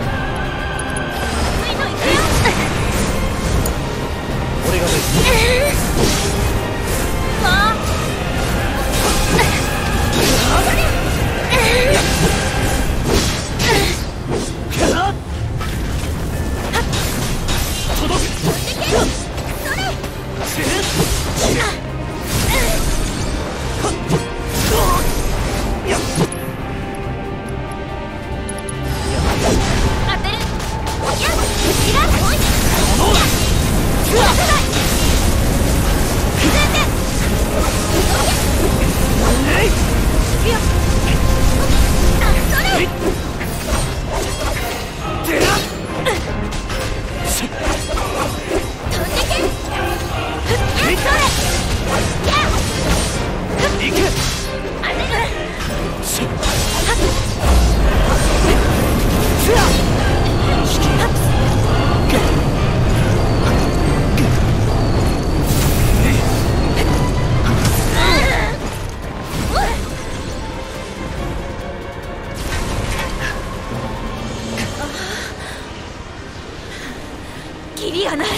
熱いのいくよ。 俺がベスもうキリがない。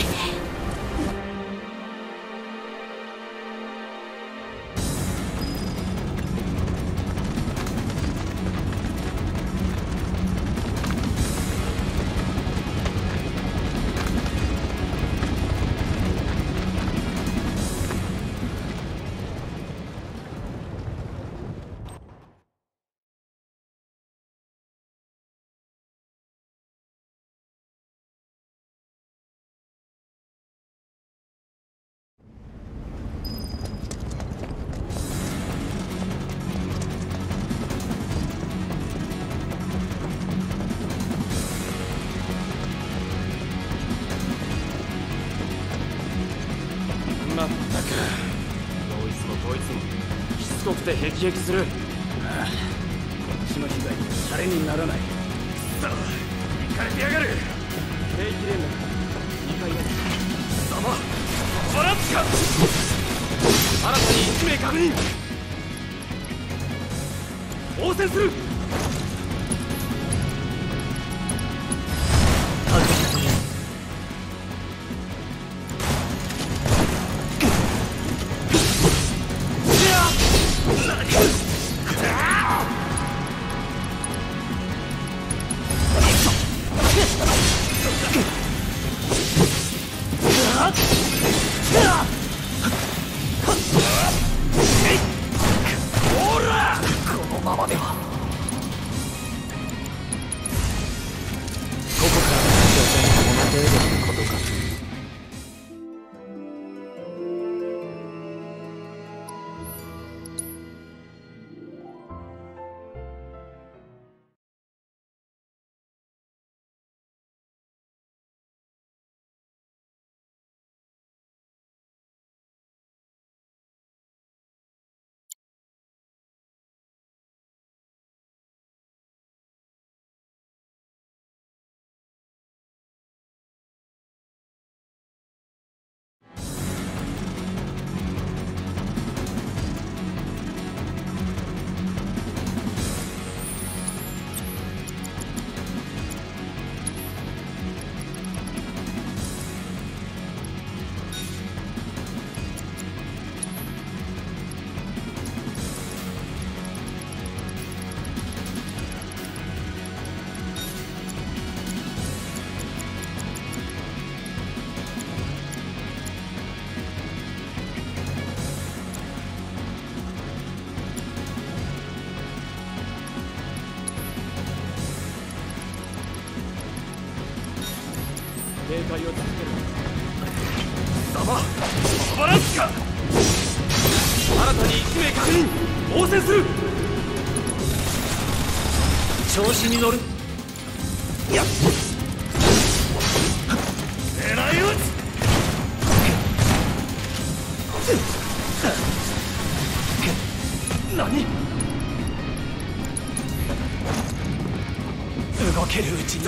まったく、どいつもこいつもしつこくてヘキヘキする。ああ、こっちの被害にシャレにならない。くそ、行かれてやがる。平気連絡にかいめ。貴様、バランスか。新たにいち名確認。応戦する。 確実にこのままではここからの挑戦はこの程度のことか。 警戒を続ける。貴様、バランスか。新たにいち名確認。応戦する。 調子に乗る。 やっ狙い撃つ。何？ 動けるうちに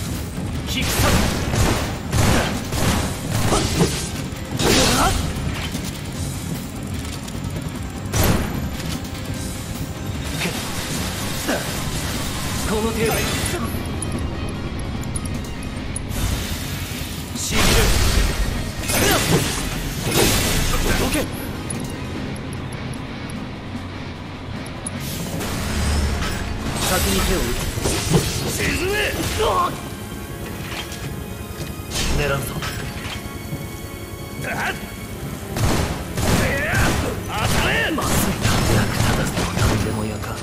引くさ。 先に手を打つ。 沈め。 狙うぞ。 だっ当たれ。 まずいな。役立たずと何でもやか。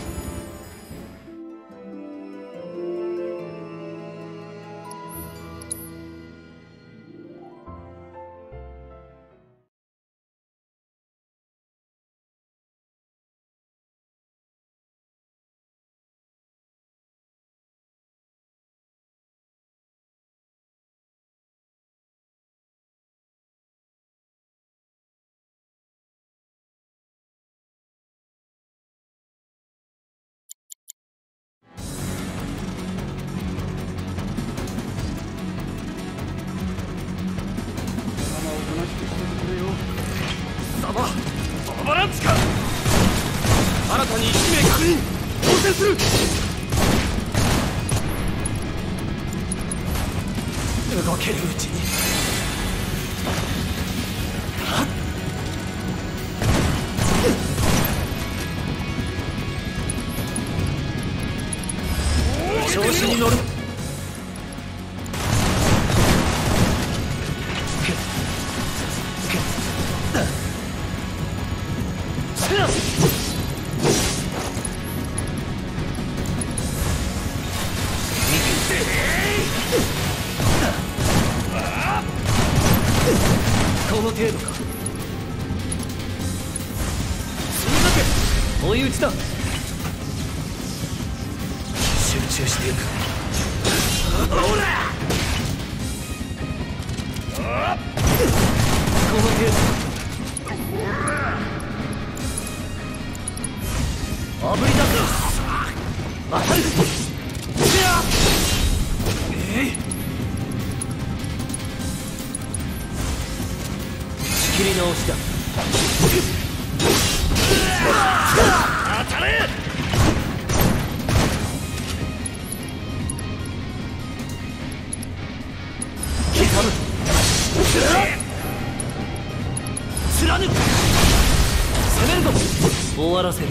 ババランチか。新たにいち名確認。当選する。 動けるうちに。調子に乗る。この程度か。追い打ちだ。集中していく。 ほら。 この程度。あぶり出す。当たる。えい。仕切り直しだ。 当たれ。 刻む。貫く。攻めるぞ。終わらせる。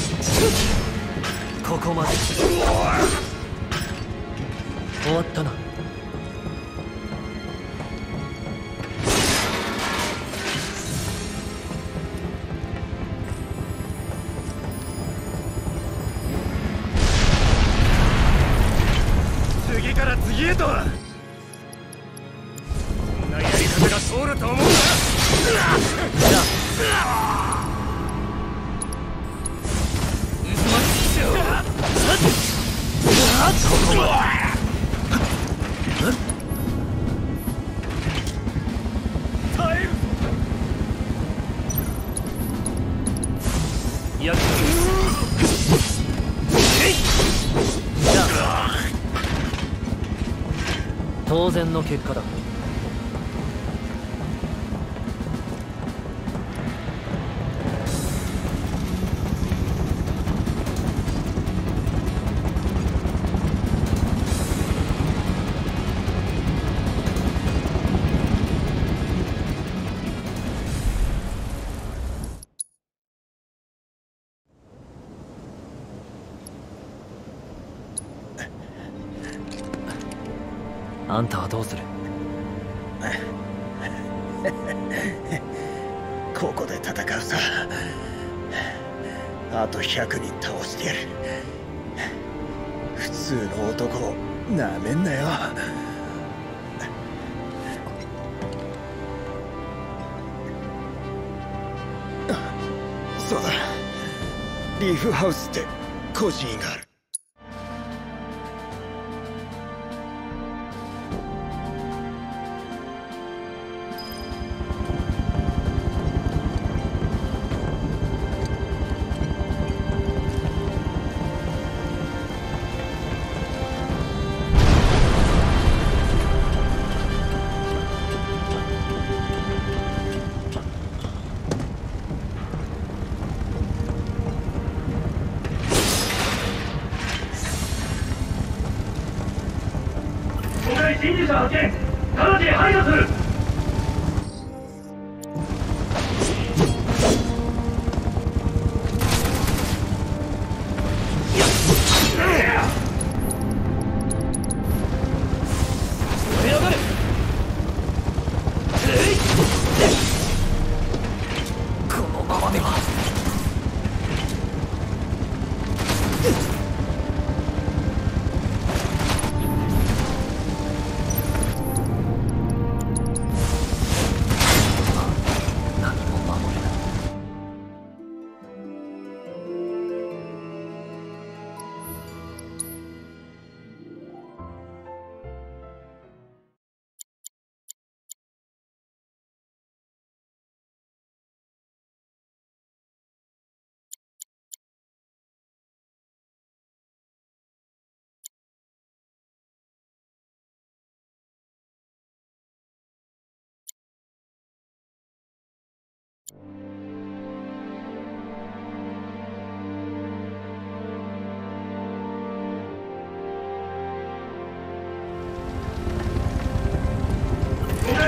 ここまで。終わったな。 次から次へと。こんなやり方が通ると思うな。 ここまで。 耐える。 やる。当然の結果だ。あんたはどうする？ ここで戦うさ。あとひゃくにん倒してやる。普通の男をなめんなよ。そうだ、リーフハウスって孤児院がある。 侵入者発見。直ちに排除する。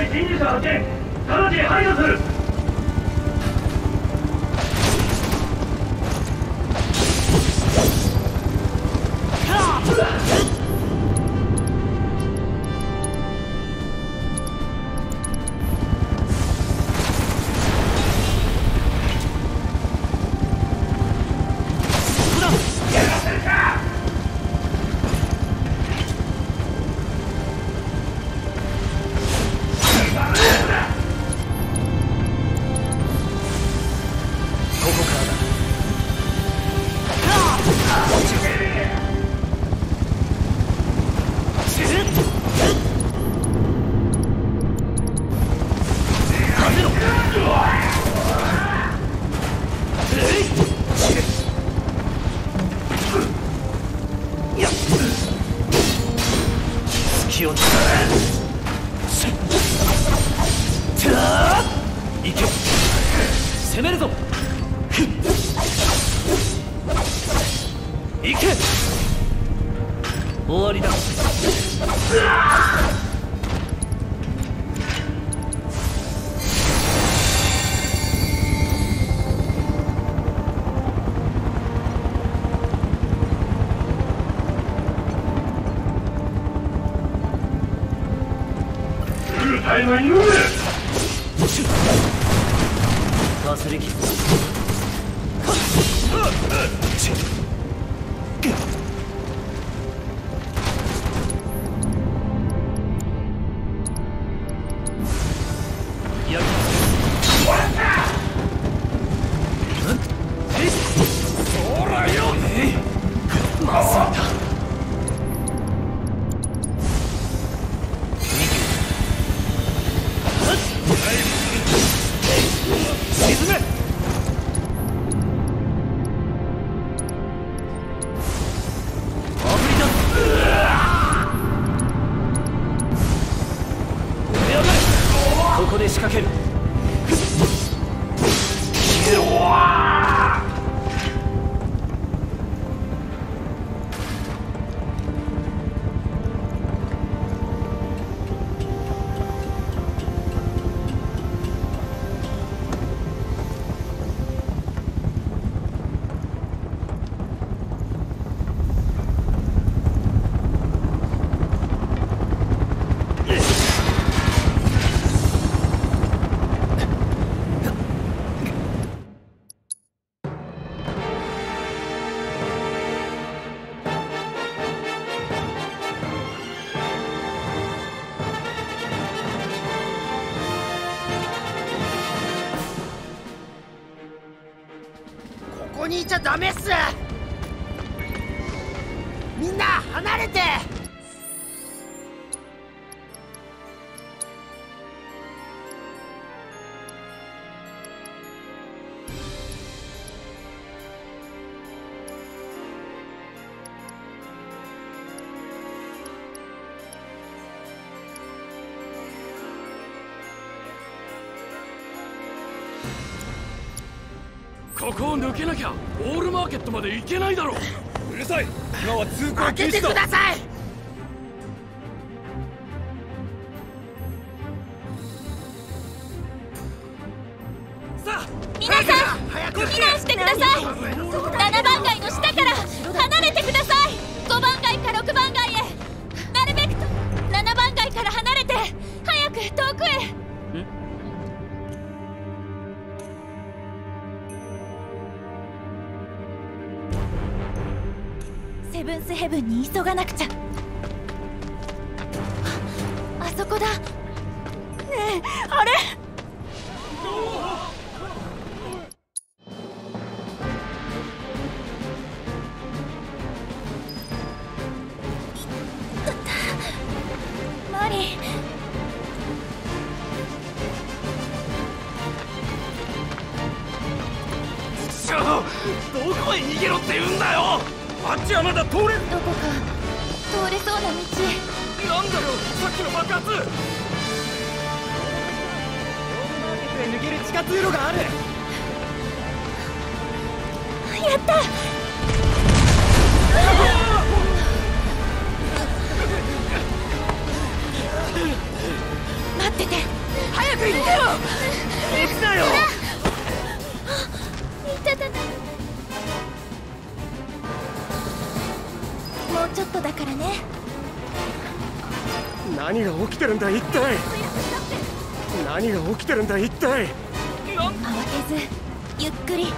侵入者発見。直ちに排除する。 攻めるぞ。行け。終わりだ。 タイムに乗る。 かすり傷。やりそらよ。まずいな。沈め。ここで仕掛ける。 ここにいちゃダメっす。みんな離れて。 ここを抜けなきゃオールマーケットまで行けないだろう。うるさい。今は通行禁止だ。 開けてください。 さあ皆さん避難してください。ななばん街の下から離れてください。ごばん街かろくばん街へ。なるべくとななばん街から離れて早く遠くへ。セブンスヘブンに急がなくちゃ。あそこだ。ねえあれ。マリー。 ちょどこへ逃げろって言うんだよ。あっちはまだ通れ。 どこか通れそうな道。 なんだよさっきの爆発。ロードマーケットへ抜ける地下通路がある。 やった。待ってて。 く行ってよ。落ちなよ。 いたたた。もうちょっとだからね。 何が起きてるんだ一体。何が起きてるんだ一体。 慌てずゆっくり。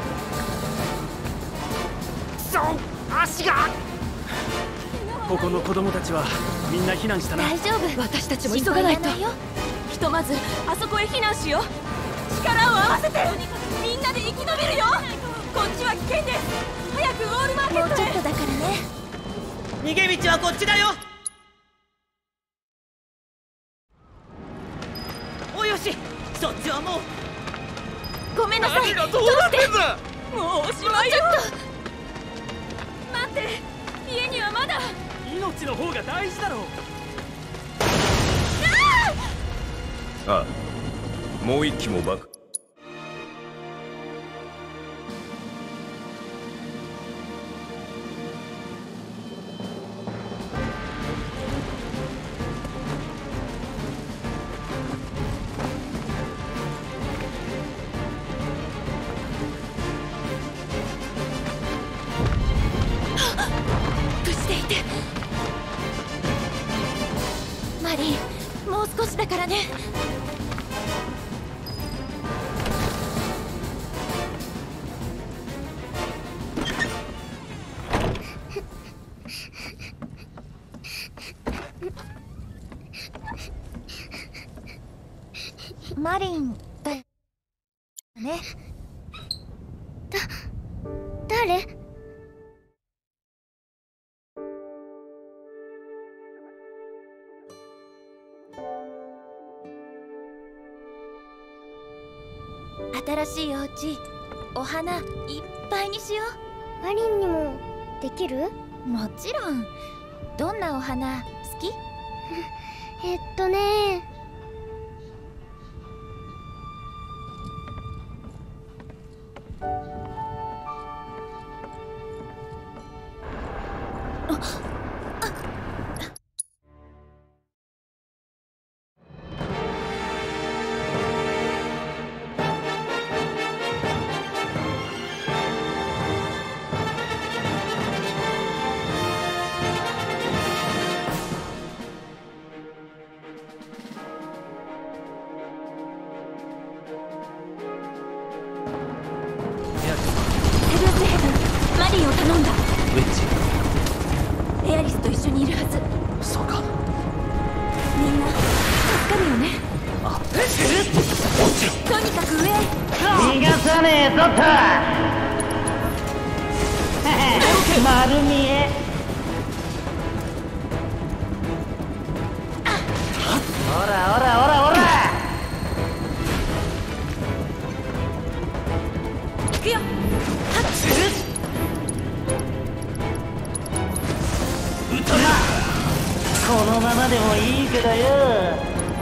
そう、足が。ここの子供たちはみんな避難したな。 大丈夫、 私たちも急がないと。 ひとまずあそこへ避難しよう。力を合わせてみんなで生き延びるよ。こっちは危険です。早くウォールマーケットへ。もうちょっとだからね。 逃げ道はこっちだよ。およし、そっちはもう。 ごめんなさい。 何がどうなってんだ。 もうおしまいよ。待って、家にはまだ。 命の方が大事だろう。 ああ、もう一機も爆。 無事でいて。マリン、もう少しだからね。マリンだよね。 だ、誰？ 新しいお家、お花いっぱいにしよマリンにもできる？ う。もちろん。どんなお花好き？ えっとね。 マリンを頼んだ。 ウェッジ。 エアリスと一緒にいるはず。 そうか。 みんな助かるよね。 あ、えっ、 とにかく上へ。 逃がさねえぞと。丸見え。ほらほらほらほら。 行くよ。 このままでもいいけどよ。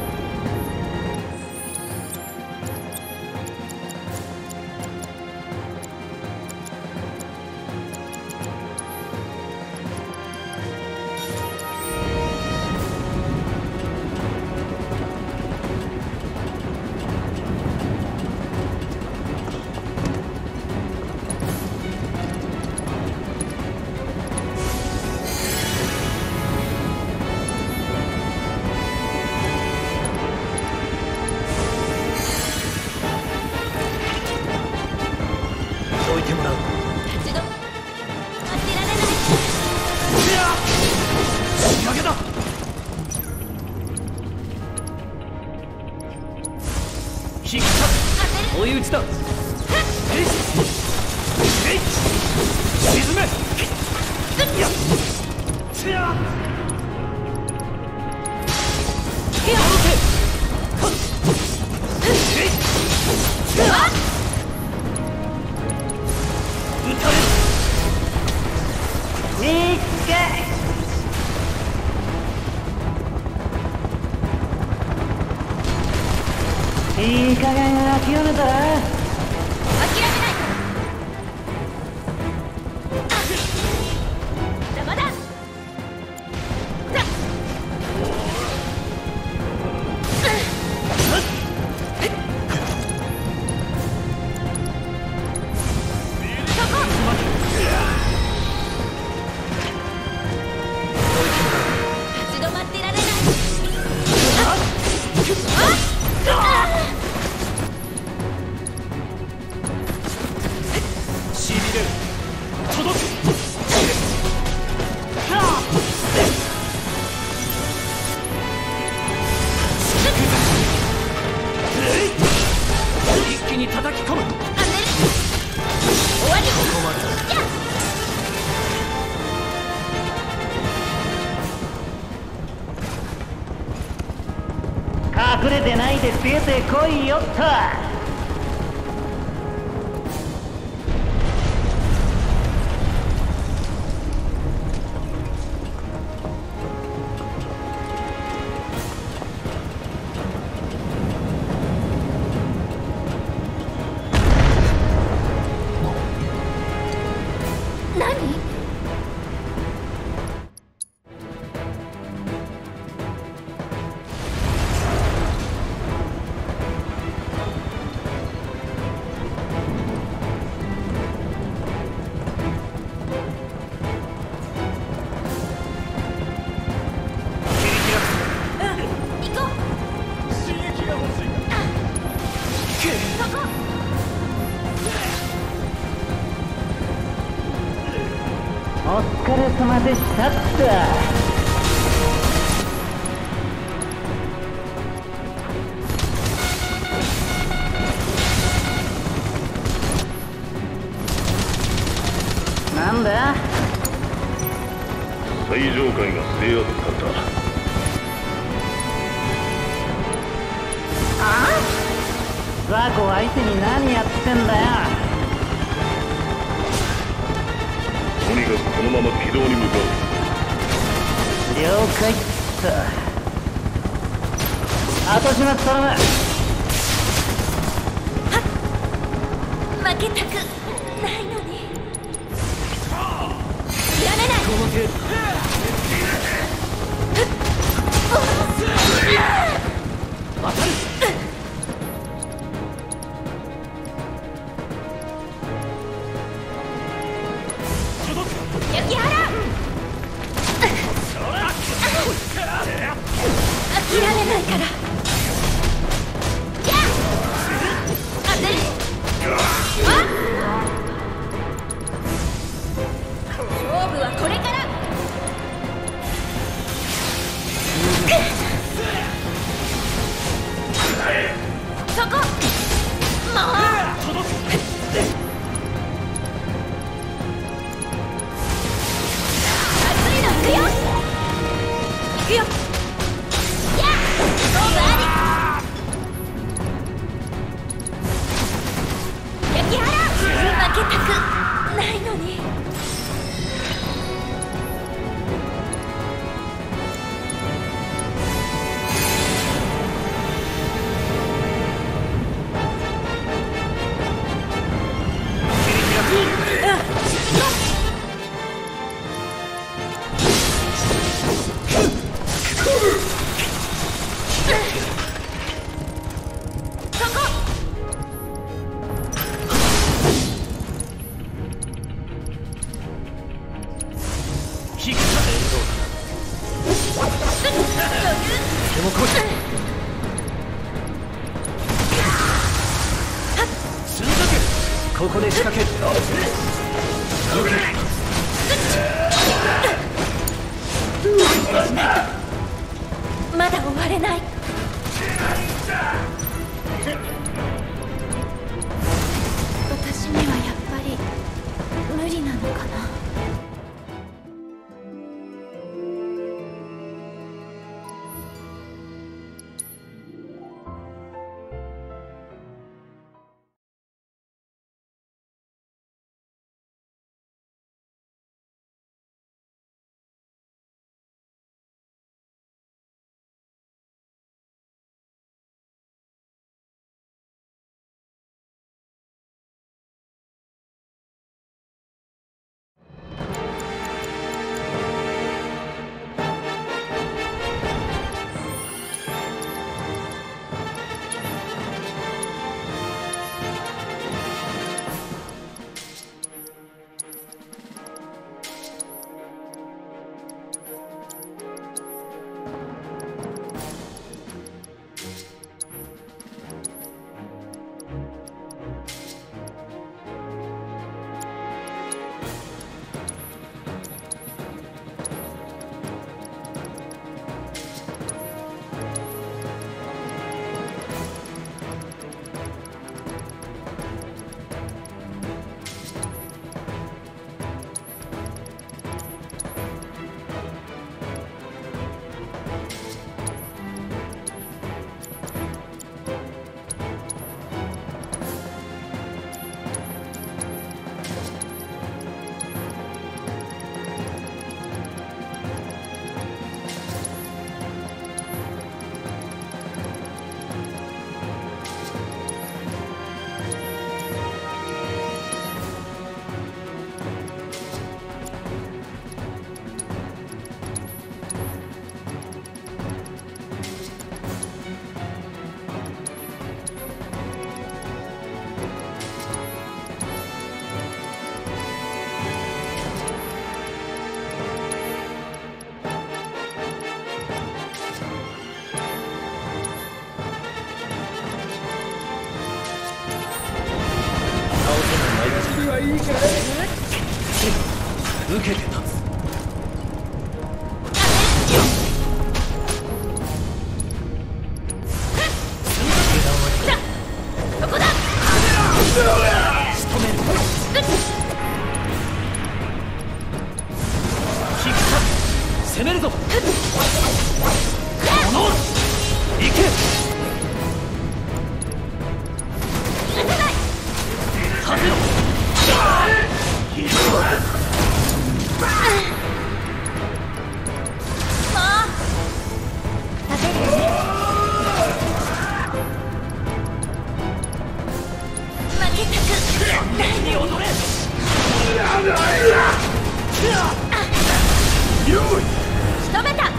置いてもらう。 立ち止まってられない。 仕掛けだ。引っ張追い打ちだ。えいえい沈め。いやつや手を撃たれる。 いっけ。いい加減諦めたら。 諦めないから。まだまだ。 に叩き込む。 当てる。終わり。 ここまで。 やっ。 隠れてないで出てこいよっと。お疲れ様でしたっと。なんだ？ 最上階が制圧された。 ああ？ザコ相手に何やってんだよ。 とにかくこのまま軌道に向かう。 了解っと。後始末頼む。 負けたくないのに。やめない。 この程度。当たる。 やら諦めないから。やっ当てる。あっ勝負はこれから。そこもう熱いの行くよ。行くよ。やっ勝負あり。焼き払う。負けたくないのに。 ここで仕掛ける。 まだ終われない。 私にはやっぱり無理なのかな。 はいいかい。 受けて立つ。 ここだ。 仕留める。引くか。攻めるぞ。物行け。立てろ。 仕留めた。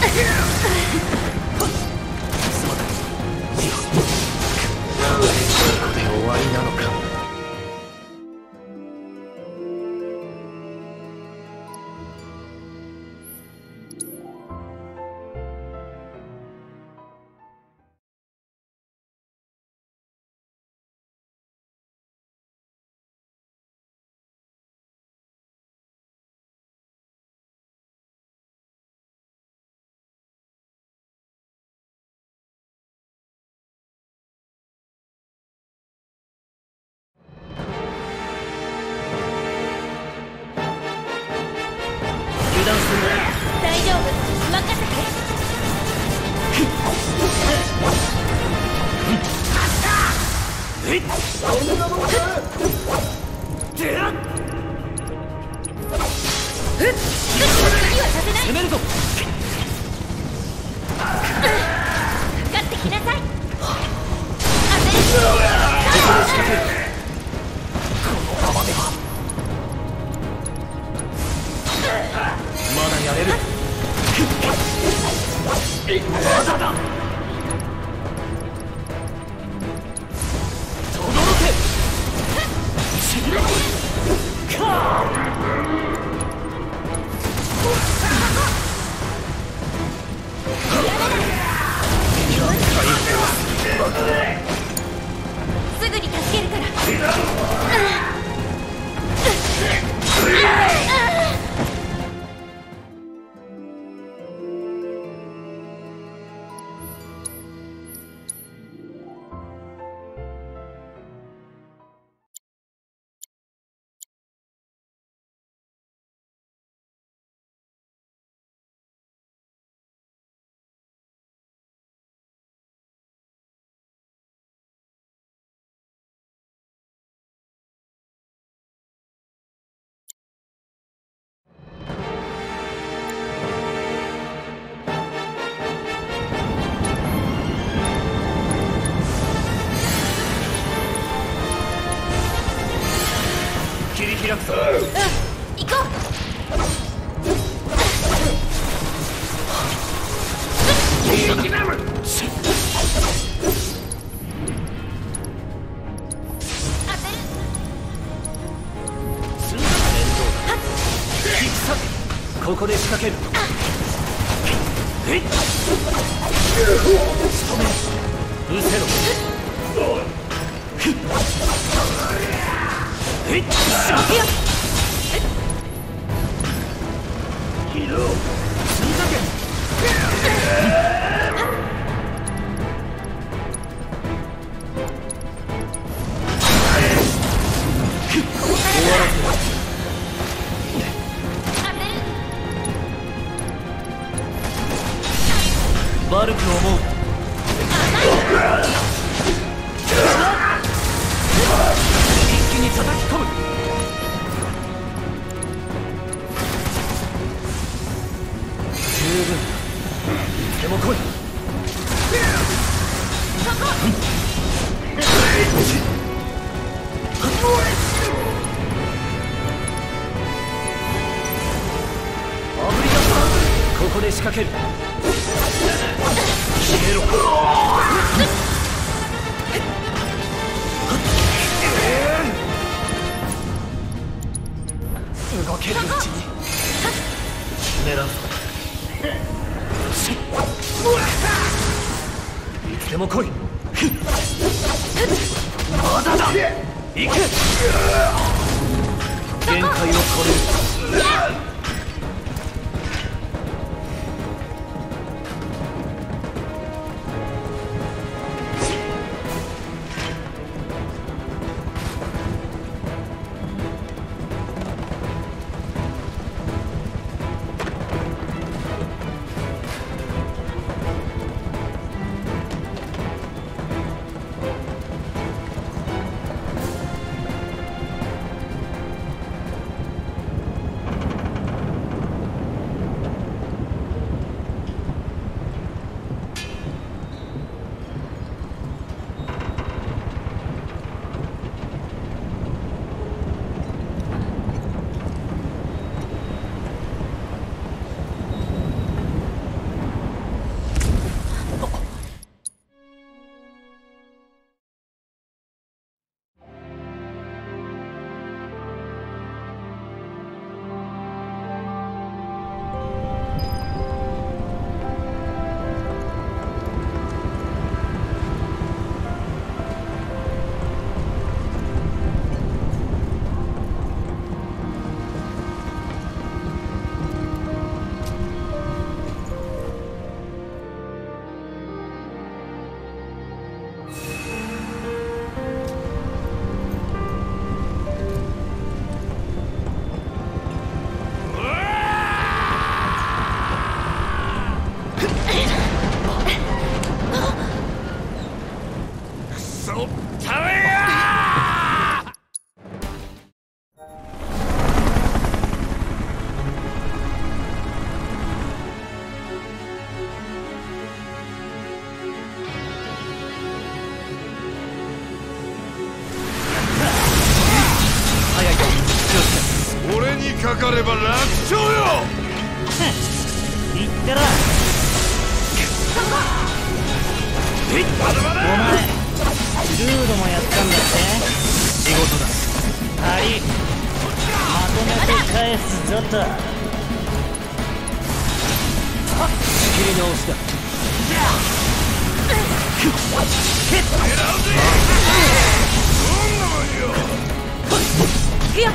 ここで終わりなのか。 大丈夫、任せて。 えいっ、 そんなもんか。 でらっ、 無理はさせない。 攻めるぞ。 かかってきなさい。 仕掛ける。このままではまだやれる。まだだ。とどろけ。かあ。 すぐに助けるから。 切り開くぞ。 うん、行こう。 ここで仕掛ける。えいっ、仕留める。失せろ。えいっ、仕掛けよ。ひどい。積みかけ。終わらせろ。悪く思う。一気に叩き込む。十分。いつでも来い。あぶり出す。ここで仕掛ける。消えろ。動けるうちに狙うぞ。いつでも来い。まだだ。行け。 限界を超える。 かかれば楽勝よ。 言ったらまだまだ。 お前ルードもやったんだって。 仕事だ。 ありまとめて返すぞと。 仕切り直しだ。 狙うぜ。どんなもんよ。 いや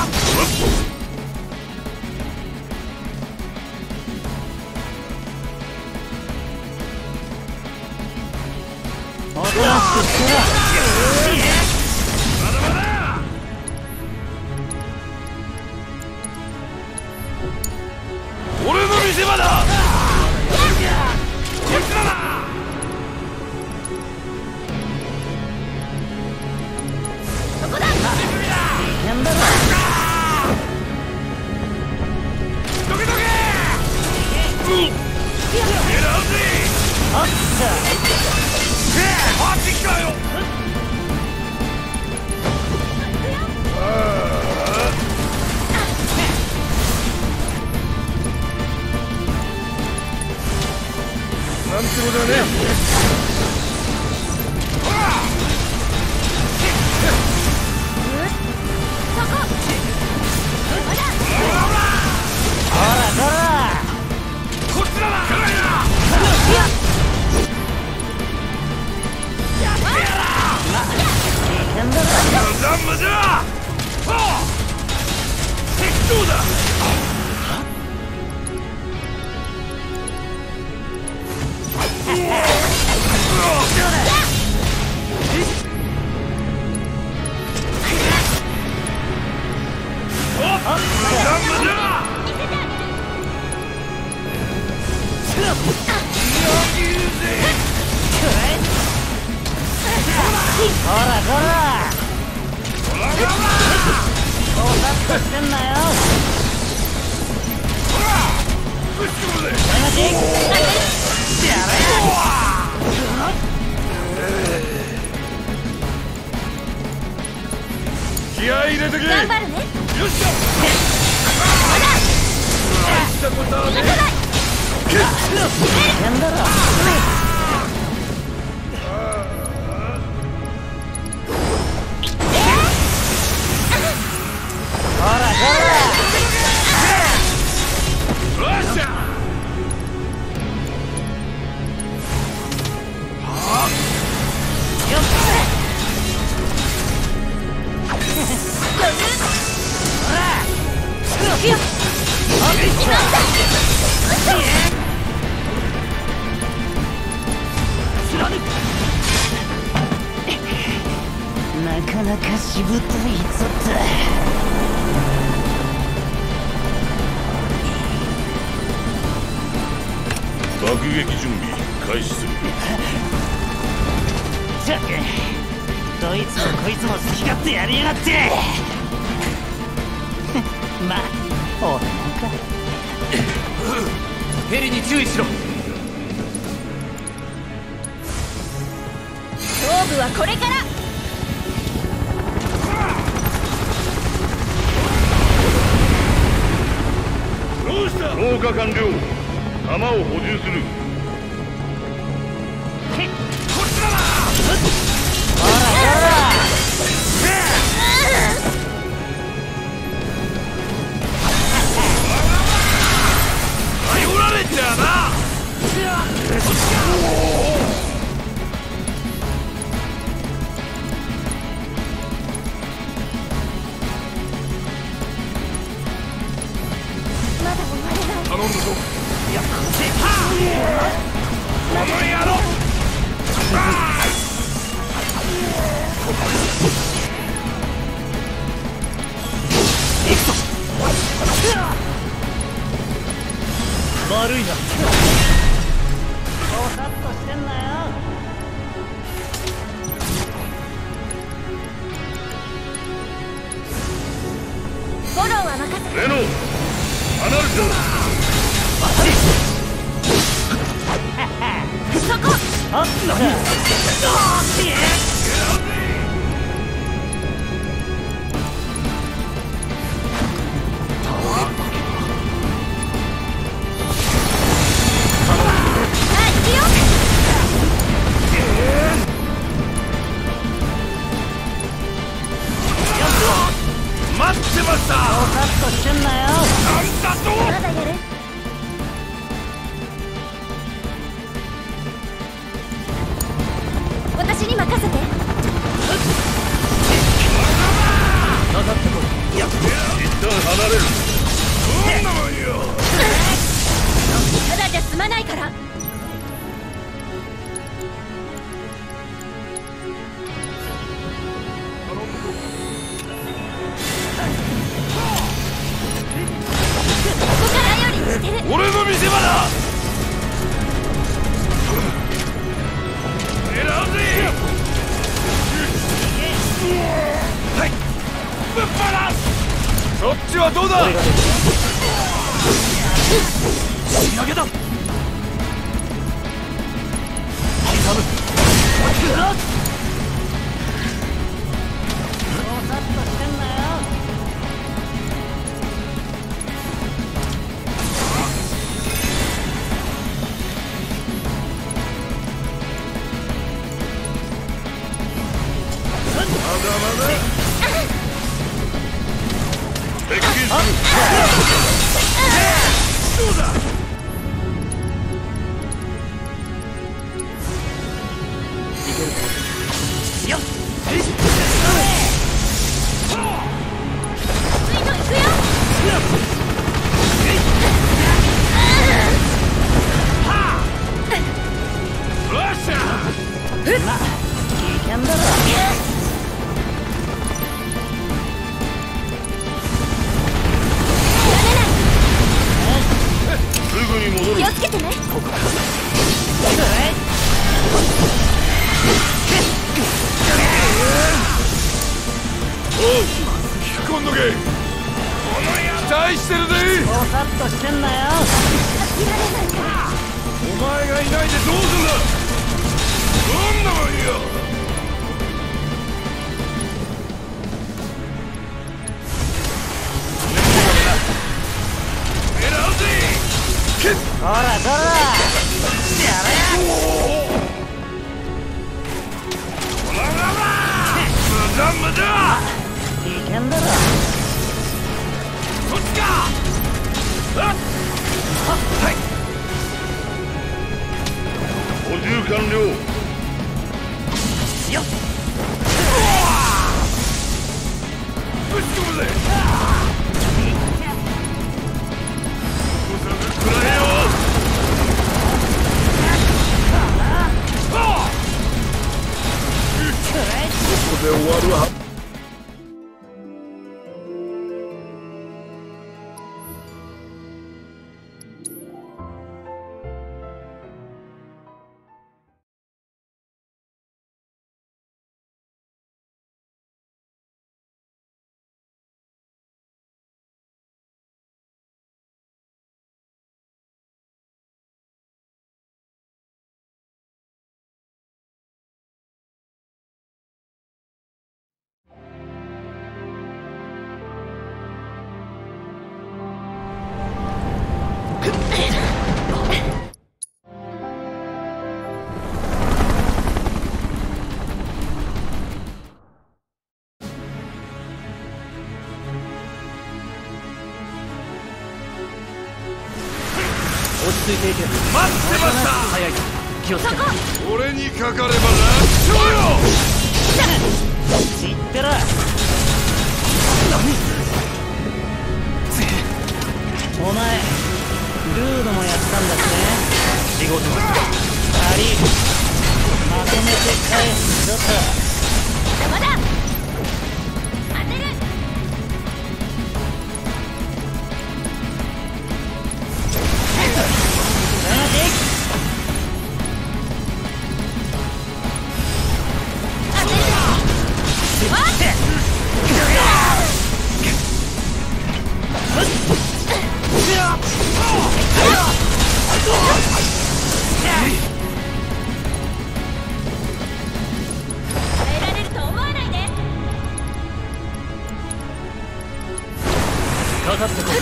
おとなしくしてろ。 まだまだ。俺の見せ場だ。こいつらだ。 そこだ。なんだろう。 どけどけ。狙うぜ。 あっさ。 マジかよ。なんてことだね。ほらほらほらこっちだな。辛いな。 なんだろう。 残務じゃ。はあ。適当だ。 ほらほらおざっとしてんなよ。 気合い入れてけ。 頑張るね。 よっしゃ。大したことはね。 なんだろう。ほらほらよっしゃ。 よっほらくよ。しまった。 なかなかしぶといぞって。 爆撃準備開始する。 じゃけどいつもこいつも好き勝手やりやがってまあ俺もか。 ヘリに注意しろ。 勝負はこれから。 どうした？消火完了。弾を補充する。 こっちだな。 ほらほら頼られちゃうな。頼んだぞ。いや、こっち。この野郎。行くぞ。 悪いな。 ぼさっとしてんなよ。 フォローは任せて。 レノ、離れて。 そこ。 あっ何？ 待ってました。 ぼさっとしてんなよ。 なんだと。 まだやる。私に任せて。 かかってこい。 一旦離れる。そんなもんよ。 ただじゃ済まないから。 俺の見せ場だ。狙うぜ。はい、ぶっ放す。そっちはどうだ。 仕上げだ。刻む。 ぼさっとしてんなよ。 鉄拳する。どうだ。 いけるか。よっ。 ついと行くよ。 よっしゃ。 まあいいかんだろ。 すぐに戻る。 気をつけてね。 おう、引っ込んどけ。期待してるぜ。 ぼさっとしてんなよ。 お前がいないでどうすんだ。どんなもんよ。狙うぜ。 ほらどら。やれ。 無駄無駄。 いいかんだろ。 こっちか。あっ、はい。補充完了。 よっ。 ぶち込むぜ。 で終わるはず。 落ち着いていけ。待ってました。早い。気をつけ。 俺にかかれば楽勝よ。 知ってろ。お前ルードもやったんだってね。 仕事ありまとめて返すぞと。 邪魔だ。当てる。耐えられると思わないで。 かかってこい。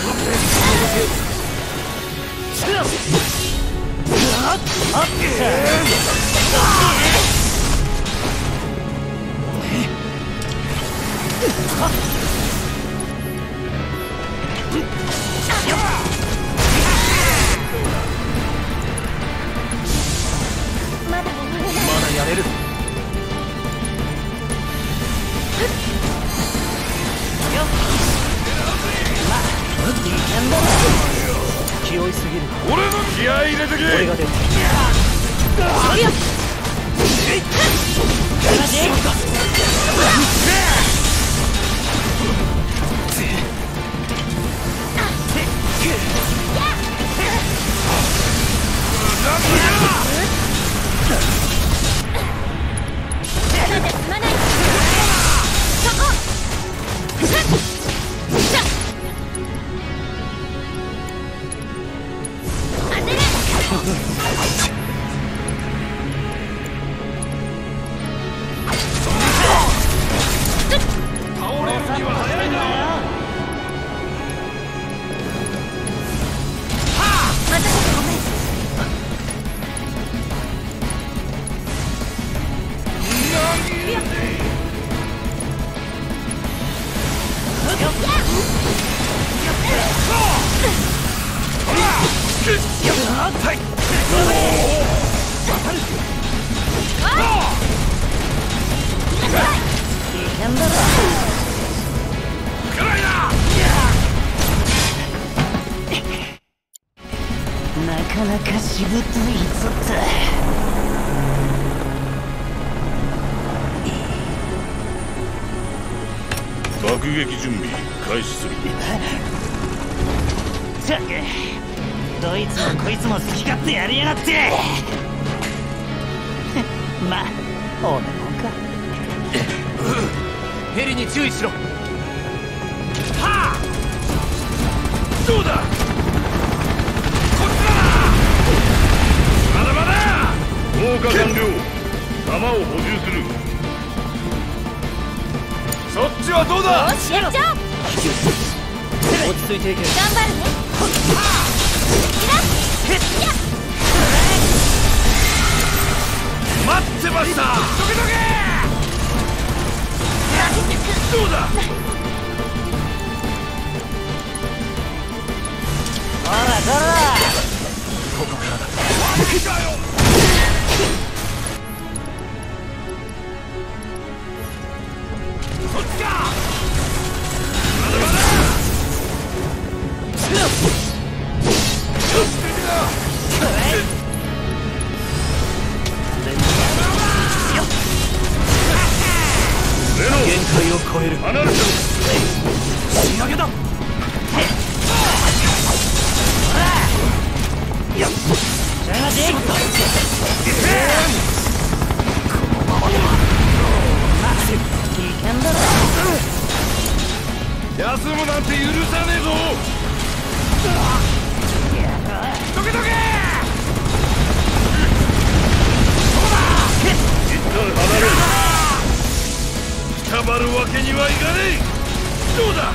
まだやれる。気負いすぎる。 俺の気合い入れてけ。 俺が出る。 なかなかしぶといぞって。 爆撃準備開始する。 ったくどいつもこいつも好き勝手やりやがってまあ俺もか。 ヘリに注意しろ。はあ、どうだ。まだまだ。防火完了。弾を補充する。そっちはどうだ。 よしやっちゃう。 落ち着いていけ。 頑張るね。 待ってました。どけどけ。どうだ。 ほらほらここからだ。 マジかよ。そっちか。まだまだ。 仕上げだ。いや、しゃがで。このままでは。危険だろ。 休むなんて許さねえぞ。どけどけ。そうだ。一旦離れる。くたばるわけにはいかねえ。どうだ。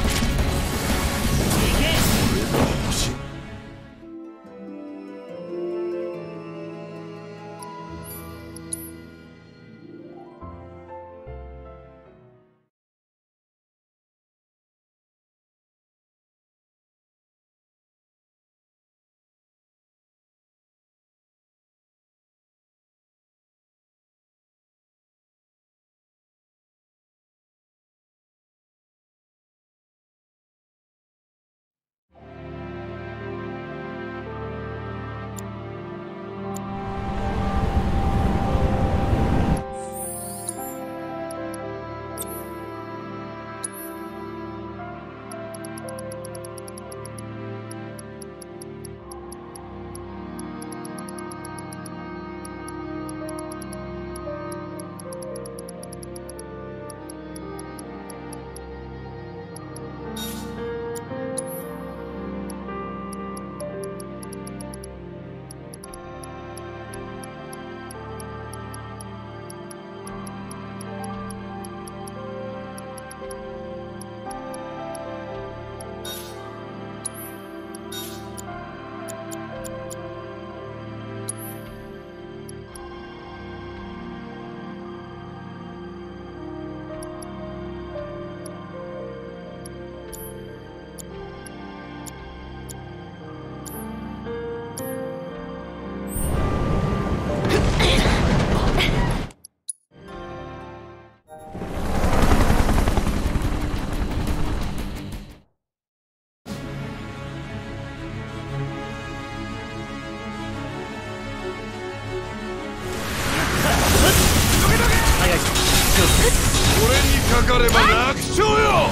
俺にかかれば楽勝よ。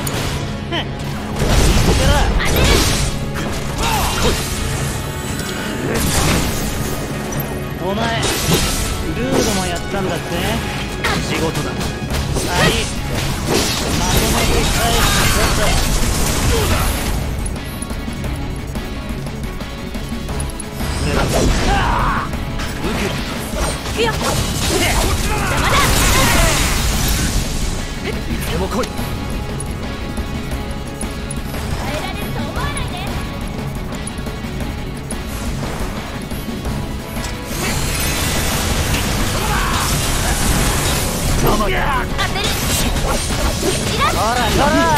お前ルードもやったんだって。 仕事だ。 はい、まとめて返してください。 どうだ。 受ける。 いや、邪魔だ。 いつでも来い。 耐えられると思わないで。 当てる。 ほらほら。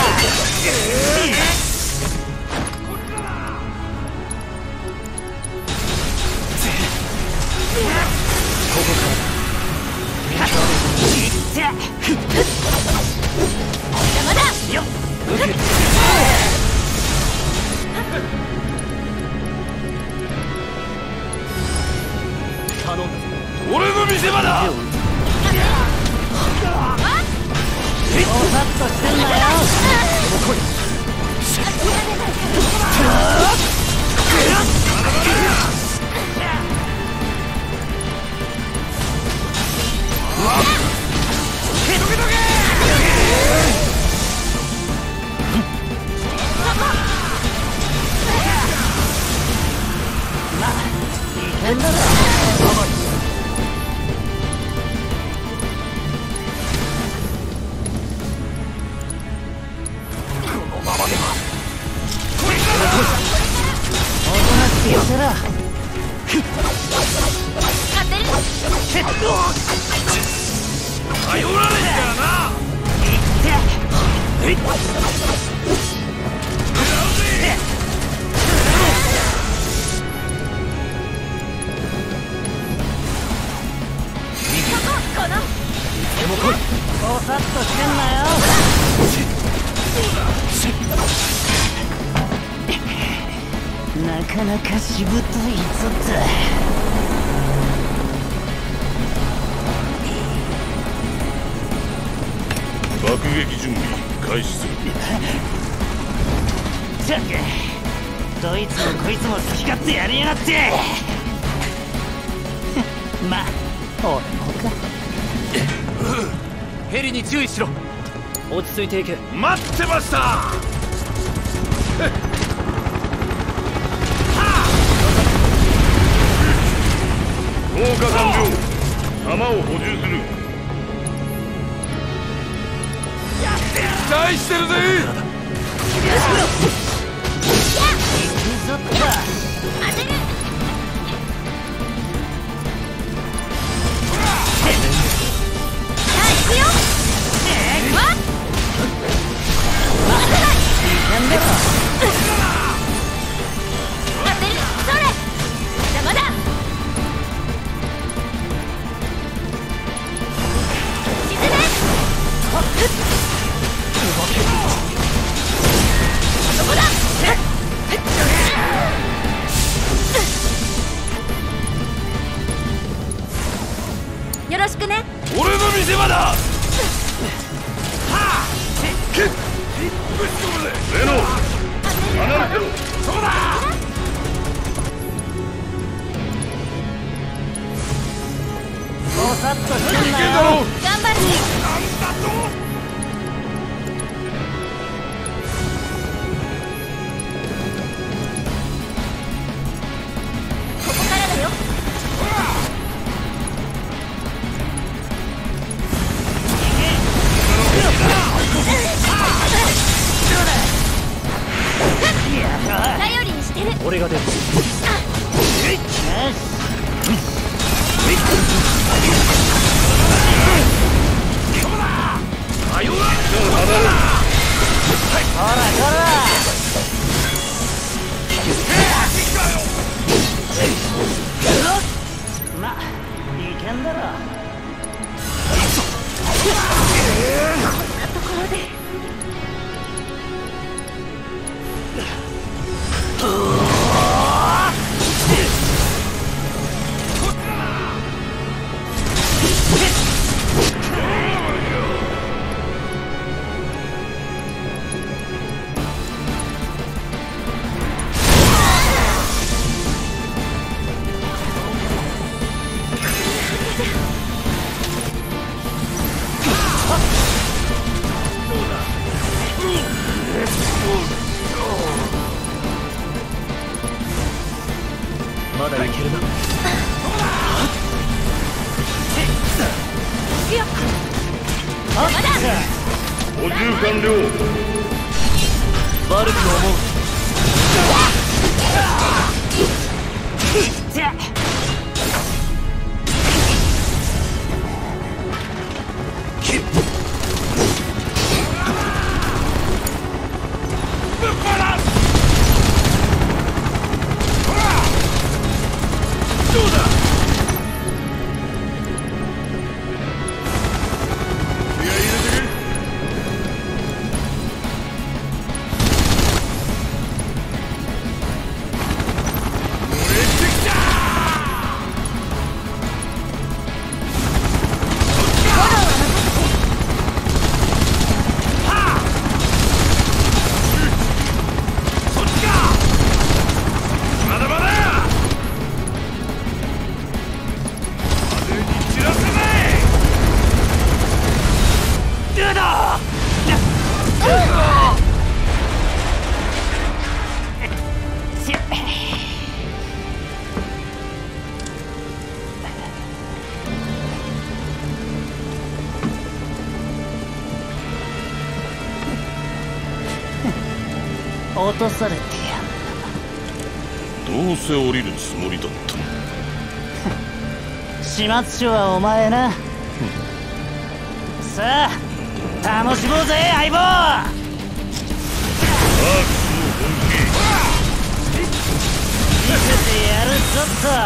ここから。 邪魔だ。 よっ。受ける。頼んだぞ。 俺の見せ場だ。 おさっとしてんなよ。 もう来い。 変だろ。 このままでは。 おとなしく寄せろ。 当てる。 頼られちゃうな。 えい。 でも来い。おさっとしてんなよ。なかなかしぶといぞだ。 爆撃準備開始する。 じゃけどいつもこいつも好き勝手やりやがってまあ俺もか。 ヘリに注意しろ。落ち着いていけ。 待ってました。投下完了。弾を補充する。期待してるぜ。 よろしくね。 俺の見せ場だ。はあ。レノ、離れてろ。そうだ。 もさっとしてんなよ。 頑張る。ここからだよ。頼りにしてる。 俺が出る。 まあいけんだろ。 こんなところで。 まだいけるな。 補充完了。 悪く思う。 落とされてやどうせ降りるつもりだったの。 始末書はお前なさあ楽しもうぜ相棒。 アークスの本気見せてやるぞっと。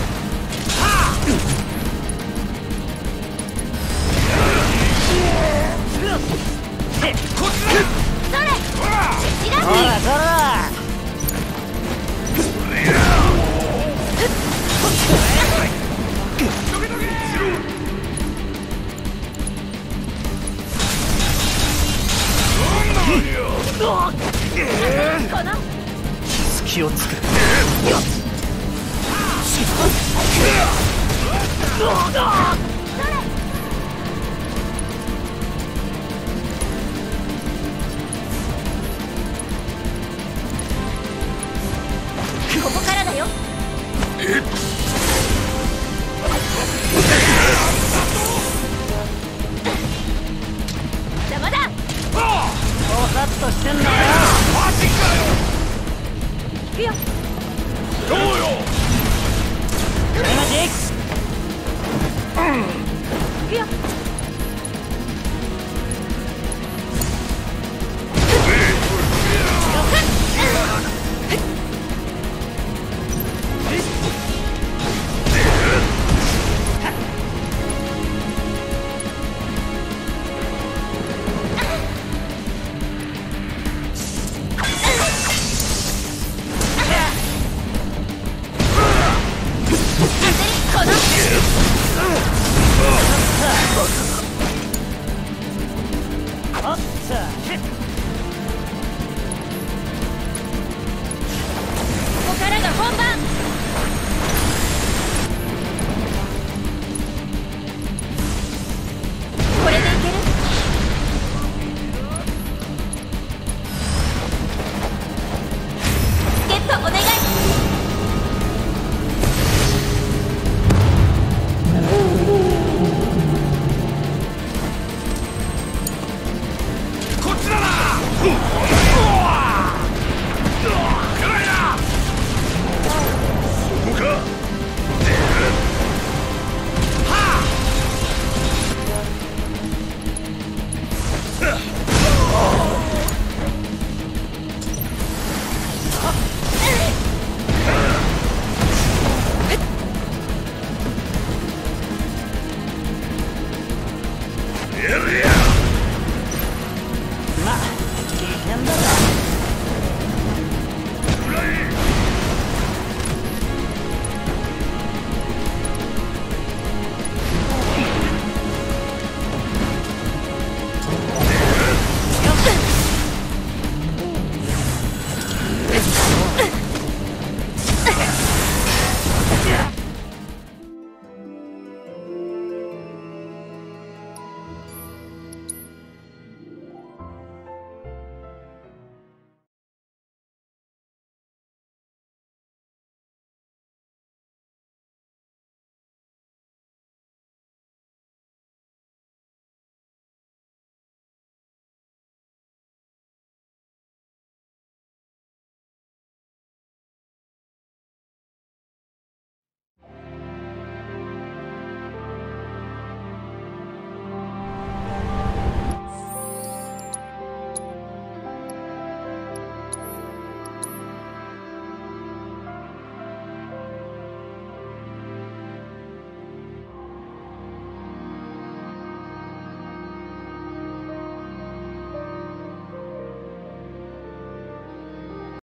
ほらそらこ隙を作る。 っ